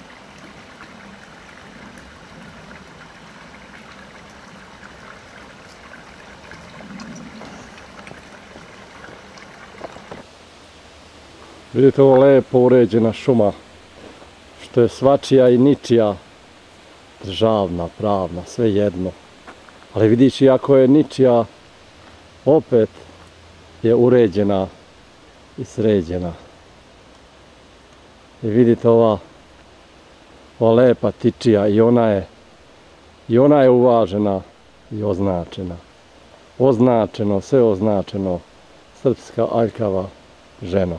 Vidite ovo lepo uređena šuma, što je svačija i ničija, državna, pravna, sve jedno. Ali vidiš, iako je ničija, opet je uređena i sređena. I vidite ova lepa tičija, i ona je uvažena i označena. Označeno, sve označeno, srpska aljkava ženo.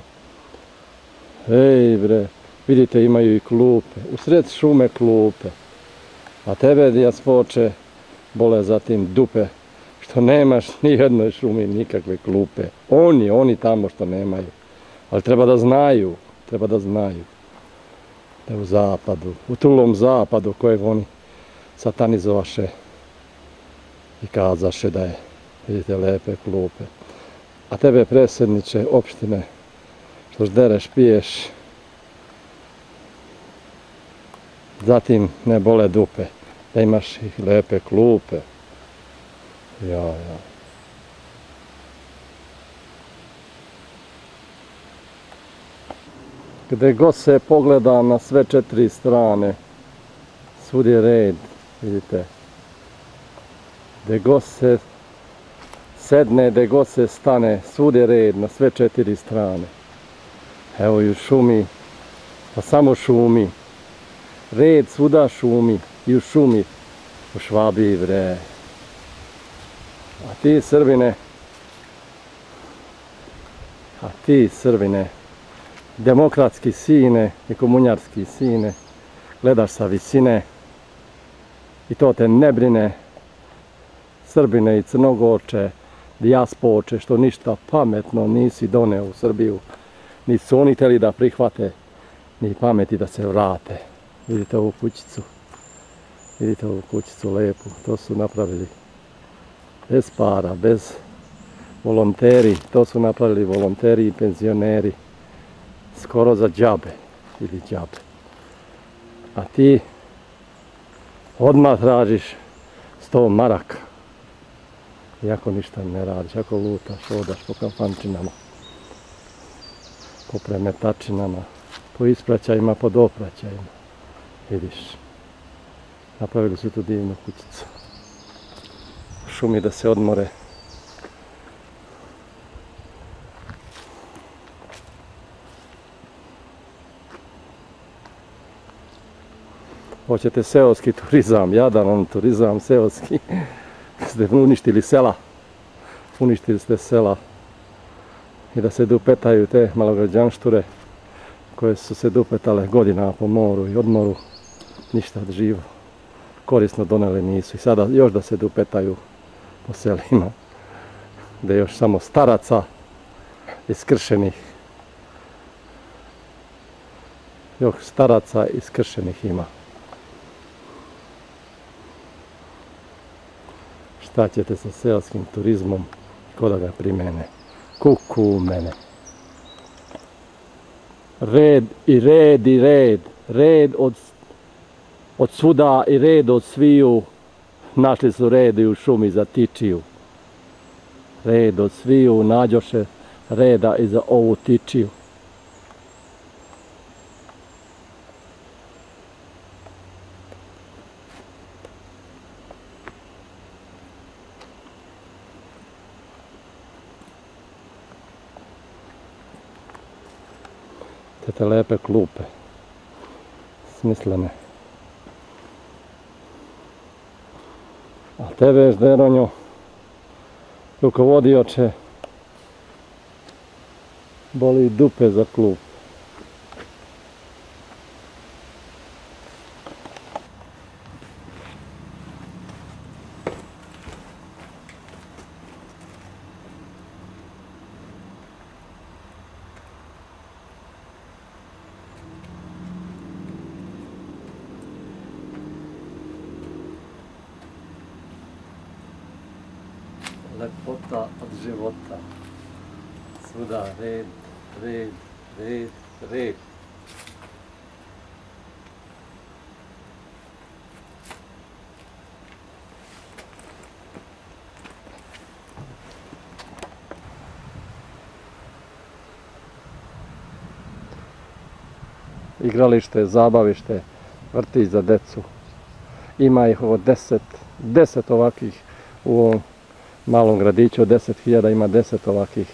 Ej bre, vidite, imaju i klupe, u sred šume klupe. A tebe, dijasporče, bole zatim dupe, što nemaš ni jednoj šumi nikakve klupe. Oni tamo što nemaju. Ali treba da znaju. Da u zapadu, u trulom zapadu kojeg oni satanizovaše i kazaše da je, vidite, lepe klupe. A tebe, predsjedniče opštine, što dereš, piješ, zatim ne bole dupe, da imaš i lepe klupe. Ja. Gde god se pogleda na sve četiri strane, svud je red, vidite. Gde god se sedne, gde god se stane, svud je red na sve četiri strane. Evo i u šumi, pa samo šumi. Red svuda šumi, i u šumi, u Švabiji, bre. A ti Srbine, demokratski sine i komunjarski sine, gledaš sa visine i to te ne brine. Srbine i Crnogorče, dijasporče, što ništa pametno nisi doneo u Srbiju. Niti su oni htjeli da prihvate, ni pameti da se vrate. Vidite ovu kućicu lepu, to su napravili bez para, bez volonteri, to su napravili volonteri i penzioneri, skoro za džabe ili džabe. A ti odmah tražiš 100 maraka, iako ništa ne radiš, ako lutaš, odaš po kafančinama, po premetačinama, po ispraćajima, po dopraćajima, vidiš. Napravili su tu divnu kućicu. U šumi da se odmore. Hoćete seoski turizam, jadan turizam seoski. Ste uništili sela. uništili ste sela i da se dupetaju te malograđanšture koje su se dupetale godinama po moru i odmoru, ništa živo korisno donele nisu. I sada još da se dupetaju po selima, da je još samo staraca iskršenih. Još staraca iskršenih ima. Šta ćete sa seoskim turizmom, ko da ga primene? Kuku mene. Red i red i red. Red od svuda i red od sviju. Našli su red i u šumi za tičiju. Red od sviju nađoše reda i za ovu tičiju. Te lepe klupe, smislene. A tebe, Žderonjo, rukovodioče, boli dupe za klup. Lepota od života. Svuda red, red, red, red. Igralište, zabavište, vrtić za decu. Ima ih ovo 10 ovakvih u ovom malom gradiću od 10.000 ima 10 ovakvih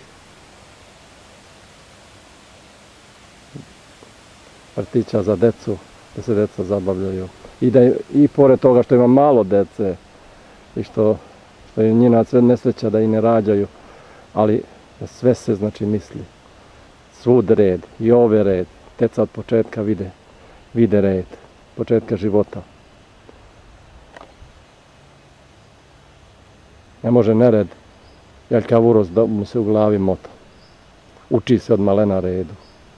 vrtića za decu, da se deca zabavljaju. I pored toga što ima malo dece i što je njena nesreća da i ne rađaju, ali sve se znači misli. Svud red i ove red. Deca od početka vide red, početka života. Ne može nered, Jeljka Uroš da mu se u glavi mota. Uči se od malena redu.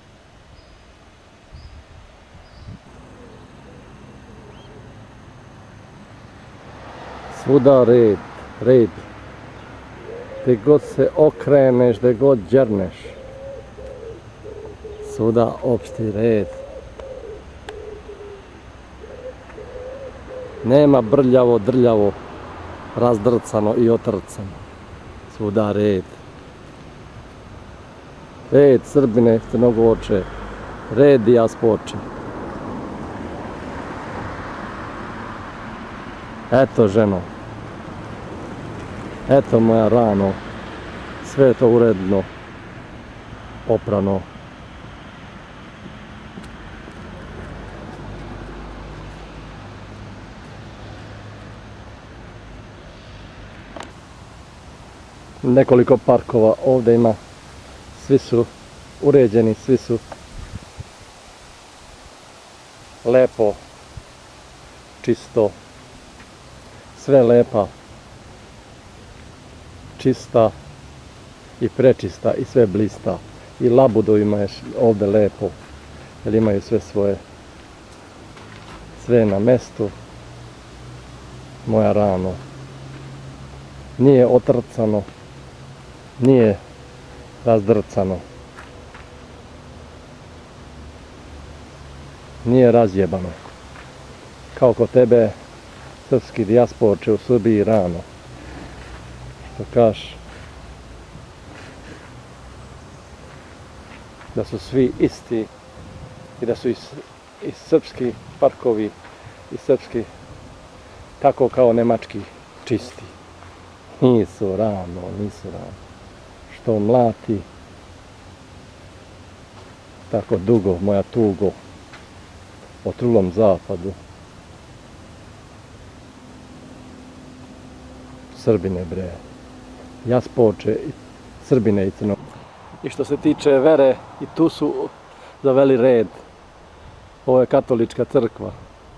Svuda red, red. Gdje god se okreneš, gdje god đerneš. Svuda opšti red. Nema brljavo, drljavo, razdrcano i otrcano. Svuda red. Red Srbine, Crnogorče, red dijasporče. Eto ženo, eto moja rano, sve je to uredno, oprano. Nekoliko parkova ovdje ima, svi su uređeni, svi su lepo, čisto, sve lepa, čista i prečista i sve blista. I labudo ima ovdje lepo, jer imaju sve svoje, sve na mestu. Moja rano, nije otrcano, nije razdrcano, nije razjebano, kao kod tebe srpski dijasporče u Srbiji rano, što kažeš da su svi isti i da su i srpski parkovi i srpski tako kao nemački čisti. Nisu rano, nisu rano. Što mlati, tako dugo moja tugo o trulom zapadu. Srbine bre, Jaspoče, Srbine i Crno. I što se tiče vere, i tu su zaveli red. Ovo je katolička crkva.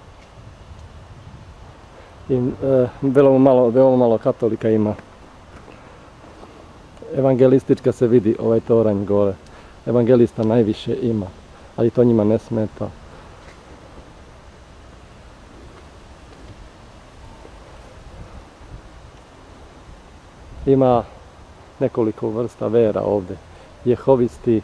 I veoma malo katolika ima. Evangelistička se vidi, ovaj toranj gore. Evangelista najviše ima, ali to njima ne smeta. Ima nekoliko vrsta vera ovdje. Jehovisti,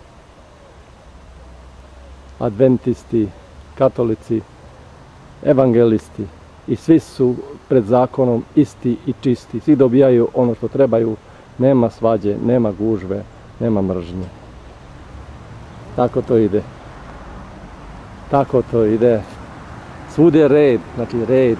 adventisti, katolici, evangelisti. I svi su pred zakonom isti i čisti. Svi dobijaju ono što trebaju. Nema svađe, nema gužve, nema mržnje. Tako to ide. Tako to ide. Svugdje je red, znači red.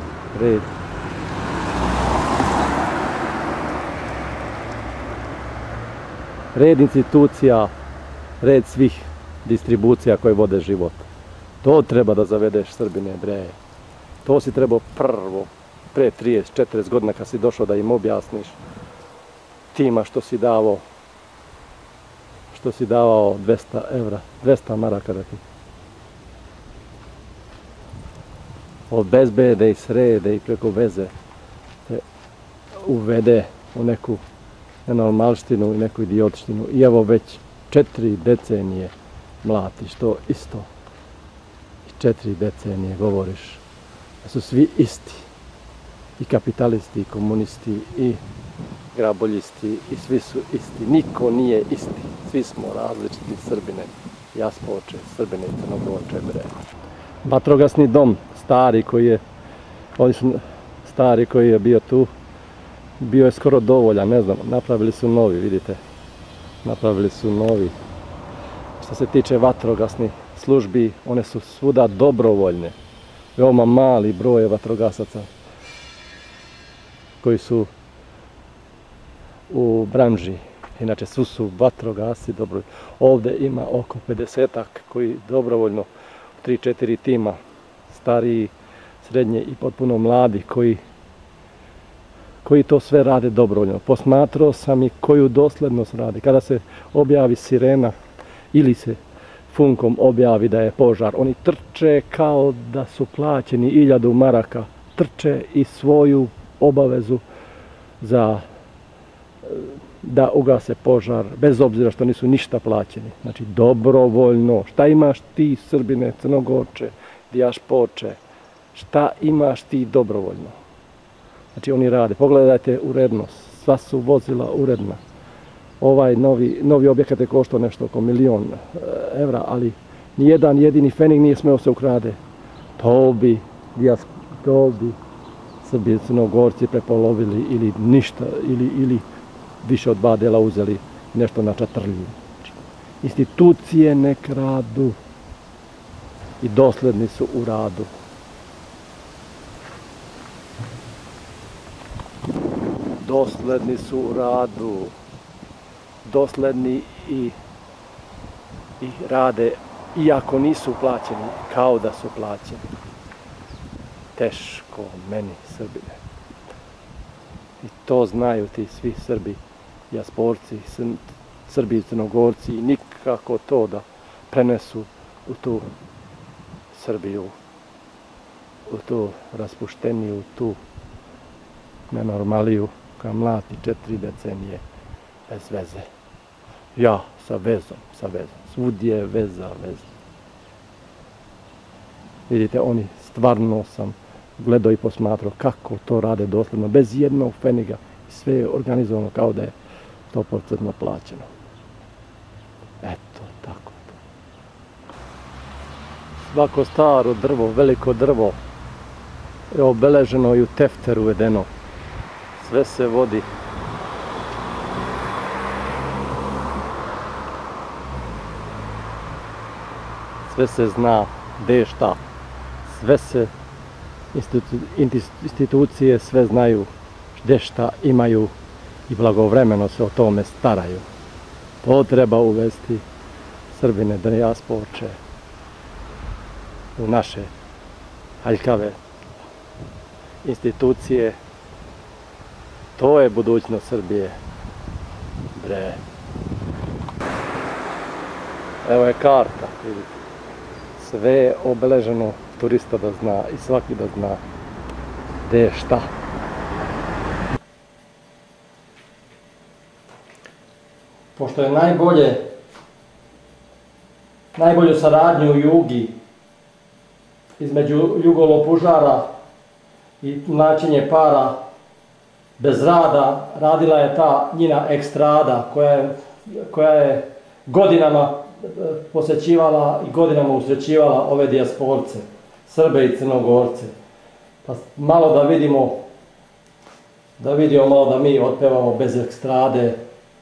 Red institucija, red svih distribucija koje vode život. To treba da zavedeš, Srbine, bre. To si trebao prvo, pre 30-40 godina kad si došao da im objasniš tima što si davao 200 evra, 200 maraka da ti obezbede i srede i preko veze te uvede u neku nenormalštinu i neku idiotštinu. I evo već 4 decenije mlatiš to isto. I 4 decenije govoriš da su svi isti. I kapitalisti, i komunisti, i graboljisti, i svi su isti. Niko nije isti. Svi smo različiti, Srbine, Jaspoče, Srbine i Crnogorče, bre. Vatrogasni dom, stari koji je bio tu, bio je skoro dovoljan, ne znam, napravili su novi, vidite. Napravili su novi. Što se tiče vatrogasnih službi, one su svuda dobrovoljne. Veoma mali broj vatrogasaca koji su u branži. Inače, svi su vatrogasci dobro. Ovdje ima oko 50-ak koji dobrovoljno, 3-4 tima, stariji, srednje i potpuno mladi, koji to sve rade dobrovoljno. Posmatrao sam i koju doslednost radi. Kada se objavi sirena ili se funkom objavi da je požar, oni trče kao da su plaćeni 1000 maraka, trče i svoju obavezu za da ugase požar, bez obzira što nisu ništa plaćeni. Znači, dobrovoljno. Šta imaš ti, Srbine, Crnogorče, Jaspoče? Šta imaš ti dobrovoljno? Znači, oni rade. Pogledajte urednost. Sva su vozila uredna. Ovaj novi objekat je koštao nešto oko 1.000.000 evra, ali nijedan jedini fenik nije smeo se ukrade. To bi Srbi i Crnogorci prepolovili ili ništa, ili više od 2 dela uzeli nešto na čatrlju. Institucije ne kradu i dosledni su u radu. Dosledni su u radu. Dosledni i rade iako nisu plaćeni, kao da su plaćeni. Teško meni, Srbine. I to znaju ti svi Srbi, Jasporci, Srbi i Crnogorci, i nikako to da prenesu u tu Srbiju, u tu raspušteniju, u tu nenormaliju koja mlati 4 decenije bez veze. Ja sa vezom. Svudje je veza. Vidite, oni stvarno sam gledao i posmatrao kako to rade dosledno, bez jednog feniga. Sve je organizovano kao da je 100% plaćeno. Eto, tako to. Svako staro drvo, veliko drvo je obeleženo i u tefter uvedeno. Sve se vodi. Sve se zna gdje je šta. Sve se institucije sve znaju gdje šta imaju i blagovremeno se o tome staraju. To treba uvesti, Srbine, da Jaspoče u naše aljkave institucije. To je budućnost Srbije. bre. Evo je karta, vidite. Sve je obeleženo, turista da zna i svaki da zna gdje je šta. Pošto je najbolju saradnju u Jugi između Jugolopužara i načinje para bez rada, radila je ta njina ekstrada koja je godinama posjećivala i godinama usrećivala ove dijasporce, Srbe i Crnogorce. Pa malo da vidimo malo da mi otpevamo bez ekstrade.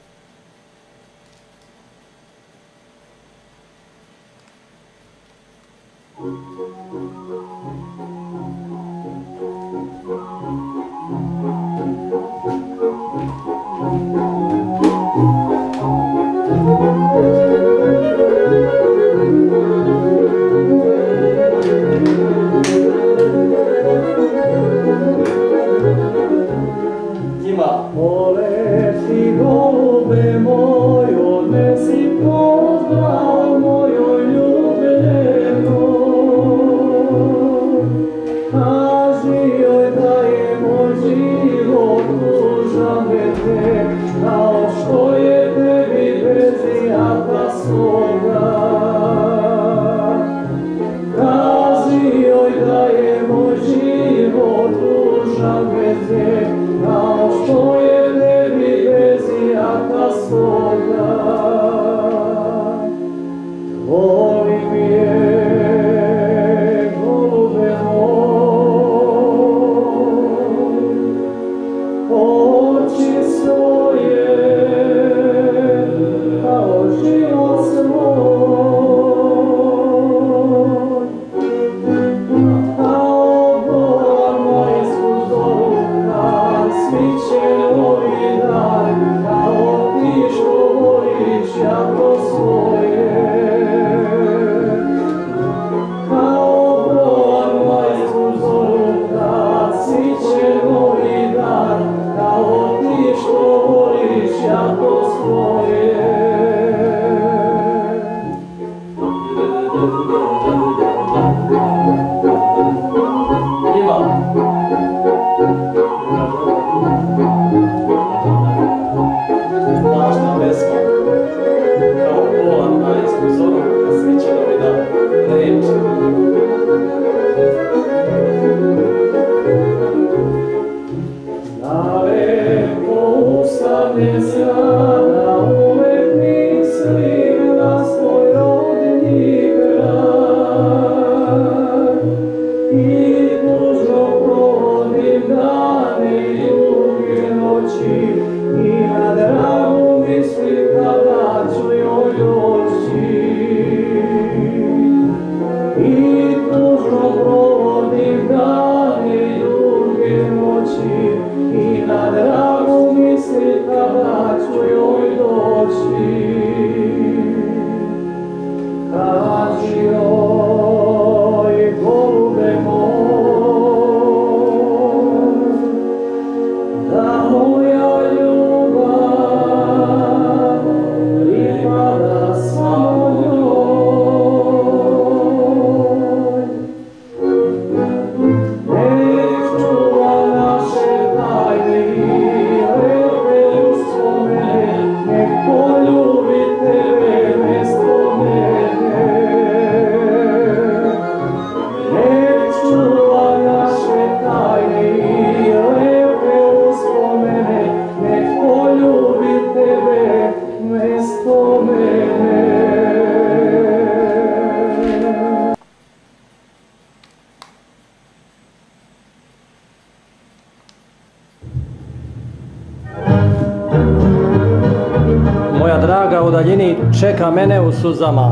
Moja draga u daljini čeka mene u suzama.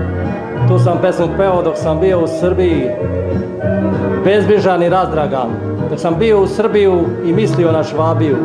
Tu sam pesmu peo dok sam bio u Srbiji, bezbrižan i razdragan. Dok sam bio u Srbiju i mislio na Švabiju.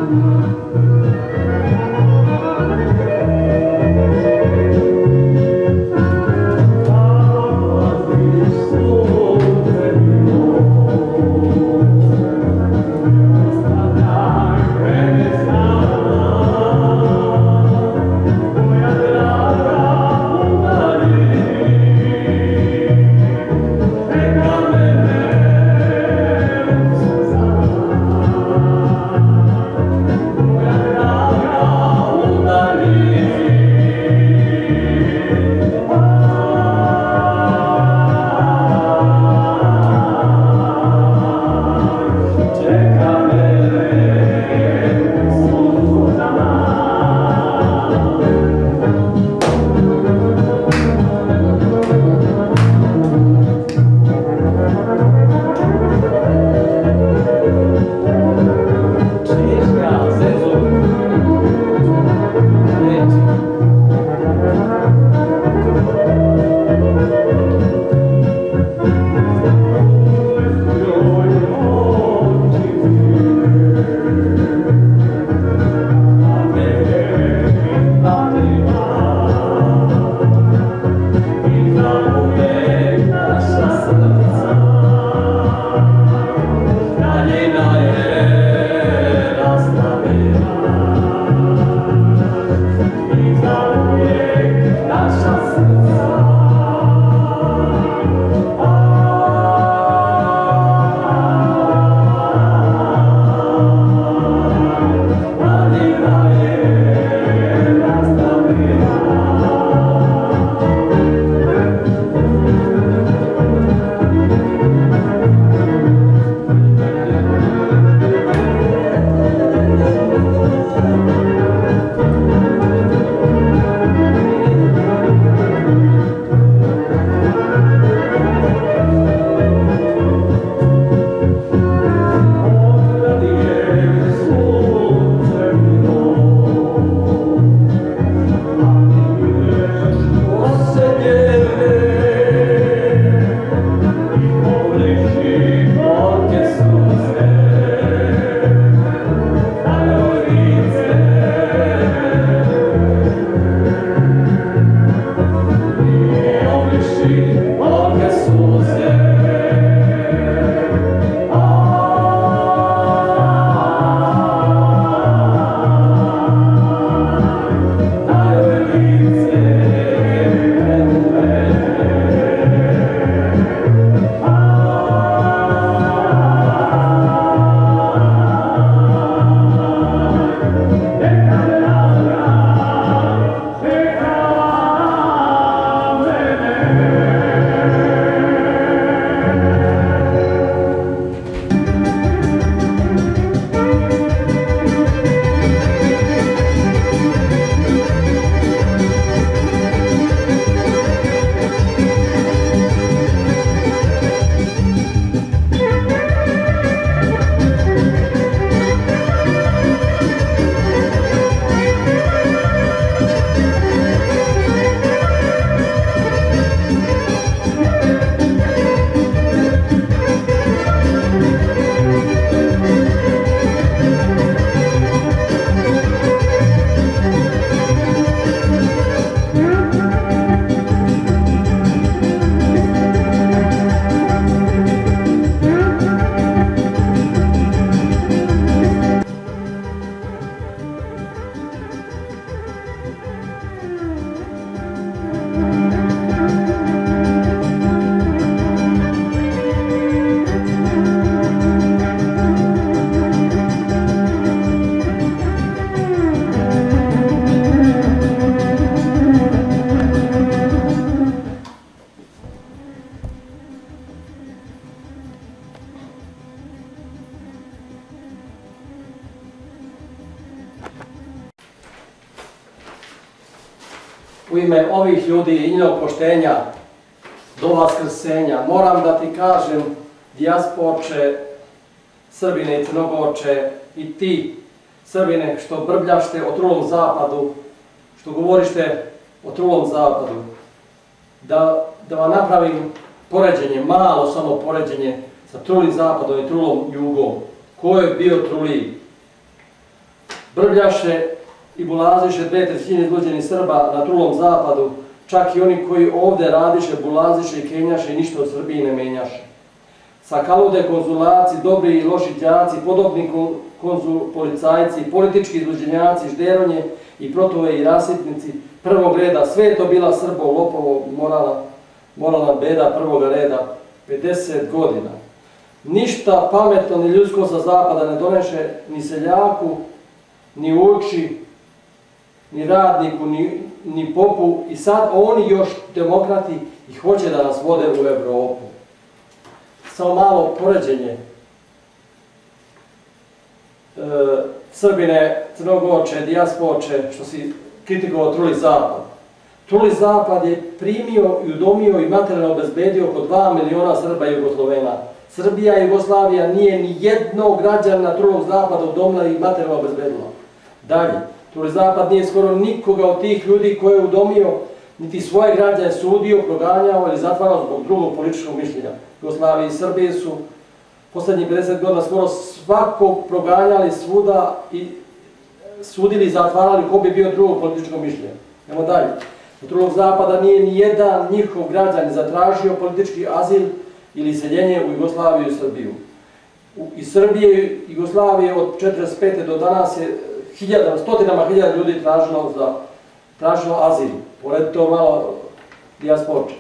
u ime ovih ljudi i njihovog poštenja do vaskrsenja, moram da ti kažem, dijasporče, Srbine i Crnogorče, i ti, Srbine, što brbljašte o trulom zapadu, što govorište o trulom zapadu, da vam napravim poređenje, malo samo poređenje sa trulim zapadom i trulom jugom. Ko je bio truliji? Brbljaše i bulaziše 2/3 izluđenih Srba na trulom zapadu, čak i oni koji ovde radiše, bulaziše i kenjaše i ništa u Srbiji ne menjaše. Sakalude konzulaci, dobri i loši đaci, podobni policajci, politički izluđenjaci, žderonje i protove i rasipnici prvog reda, sve je to bila Srbo, lopovo, moralna beda prvog reda, 50 godina. Ništa pametno ni ljudsko sa zapada ne doneše ni seljaku, ni uči, ni radniku, ni popu, i sad oni još demokrati i hoće da nas vode u Evropu. Samo malo poređenje. Srbine, Crnogorče, dijasporče, što si kritikovao truli zapad. Truli zapad je primio i udomio i materijalno obezbedio oko 2 miliona Srba i Jugoslovena. Srbija i Jugoslavija nije ni jednog građana trulog zapada udomila i materijalno obezbedila. Dalje, truli zapad nije skoro nikoga od tih ljudi koje je udomio, niti svoje građane sudio, proganjao ili zatvarao zbog drugog političkog mišljenja. Jugoslavija i Srbije su poslednjih 50 godina skoro svakog proganjali svuda i sudili i zatvarali ko bi bio drugog političkog mišljenja. Idemo dalje. Od drugog zapada nije ni jedan njihov građan zatražio politički azil ili iseljenje u Jugoslaviju i Srbiju. Iz Srbije i Jugoslavije od 1945. do danas je stotinama hiljada ljudi tražilo azil. Pored to malo dijasporče.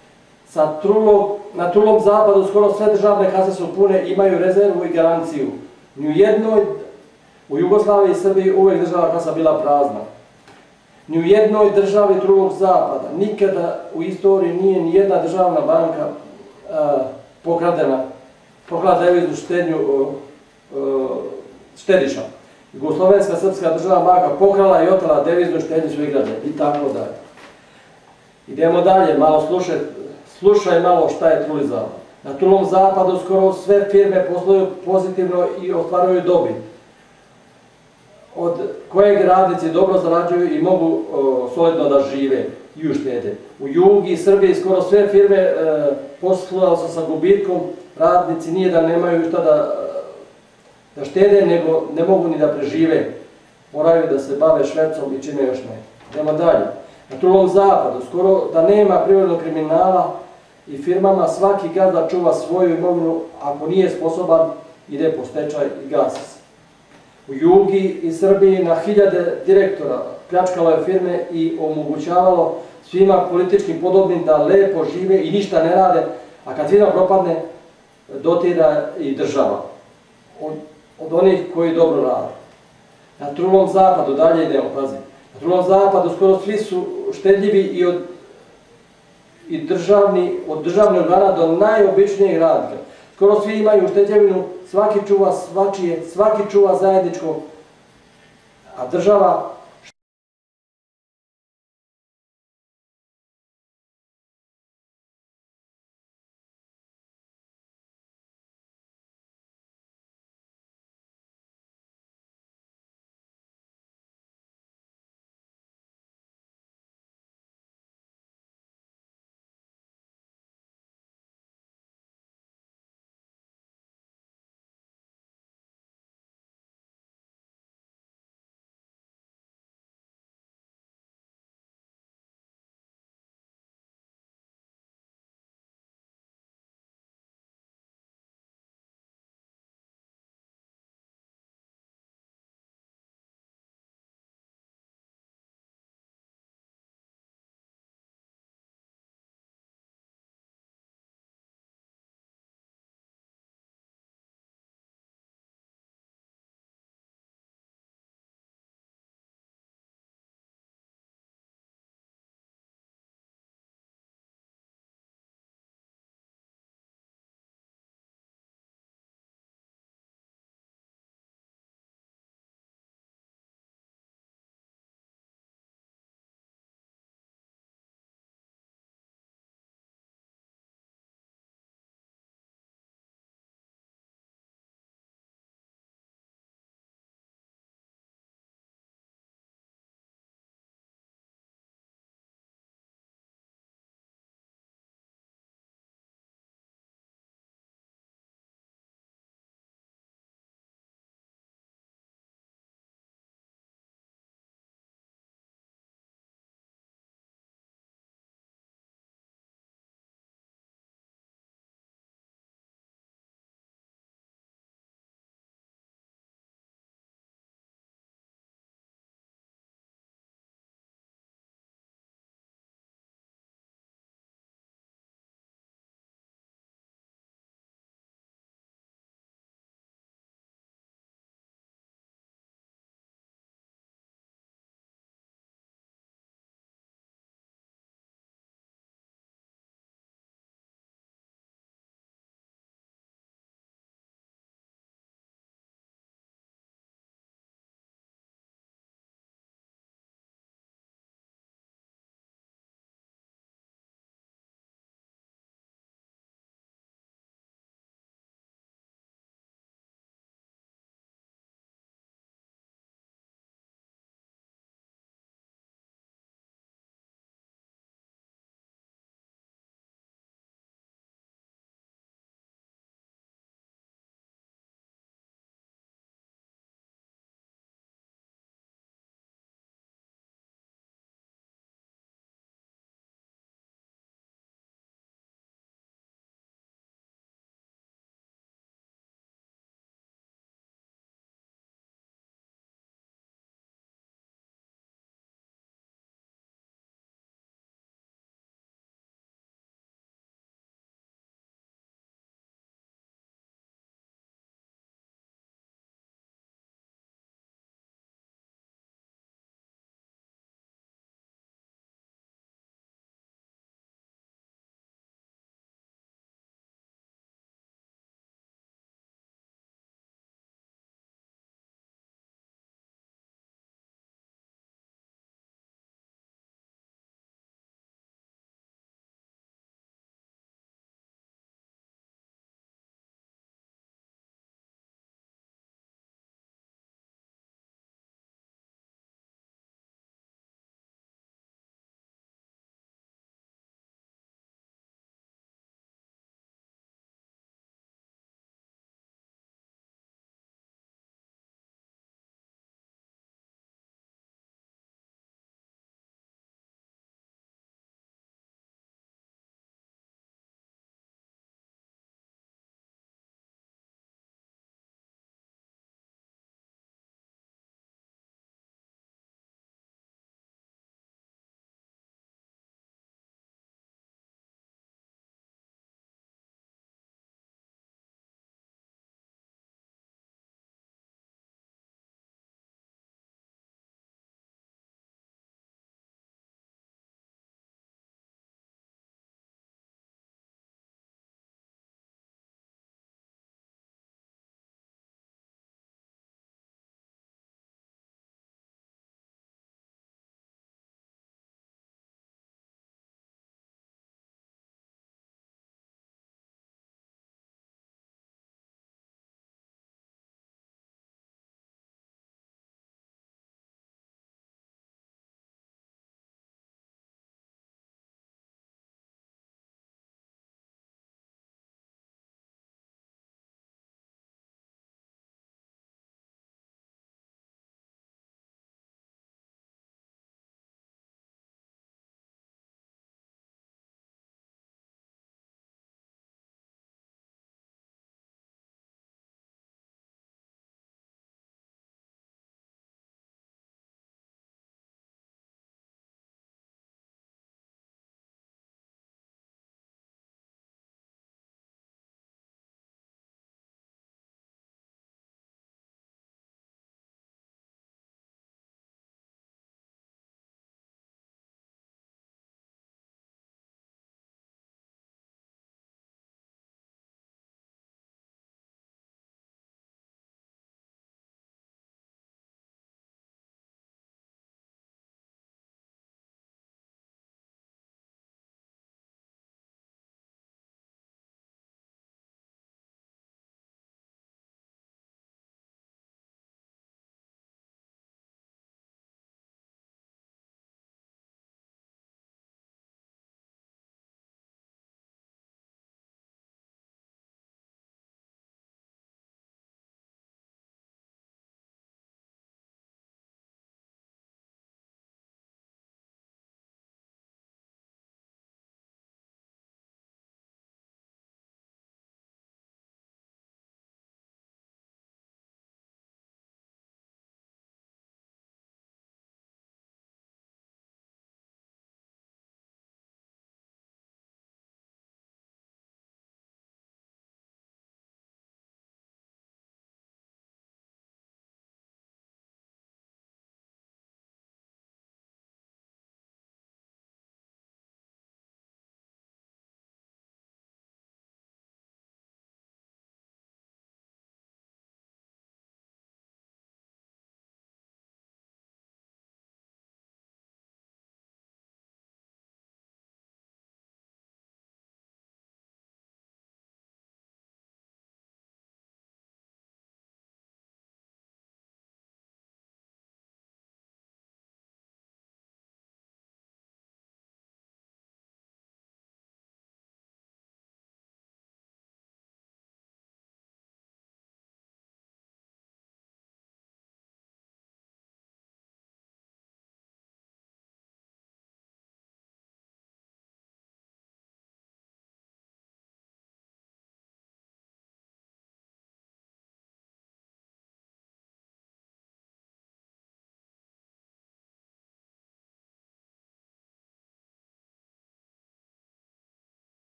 Na trulom zapadu skoro sve državne kase su pune, imaju rezervu i garanciju. Ni u jednoj, u Jugoslaviji i Srbiji uvek državna kasa bila prazna. Ni u jednoj državi trulog zapada nikada u istoriji nije ni jedna državna banka pokradena deviznu štednju štediša. Jugoslovenska srpska državna banka pokrala i otela deviznu štednju svojih građana i tako dalje. Idemo dalje, malo slušaj malo šta je truli zapad. Na trulom zapadu skoro sve firme posluju pozitivno i ostvaruju dobit, od kojeg radnici dobro zarađuju i mogu solidno da žive i uštede. U Jugi i Srbiji skoro sve firme posluju sa gubitkom, radnici nije da nemaju šta da štede, nego ne mogu ni da prežive. Moraju da se bave švercom i čime još ne. Idemo dalje. Na trulom zapadu skoro da nema privrednog kriminala i firmama svaki gazda čuva svoju imovinu, ako nije sposoban ide po stečaj i gasi se. U Jugi i Srbiji na hiljade direktora pljačkalo je firme i omogućavalo svima političkim podobnim da lepo žive i ništa ne rade, a kad firma propadne dotira i država od onih koji dobro rade. Na trulom zapadu, dalje idemo, pazi, na trulom zapadu skoro svi su štedljivi od državnih organa do najobičnijeg radnika. Skoro svi imaju ušteđevinu, svaki čuva svačije, svaki čuva zajedničko, a država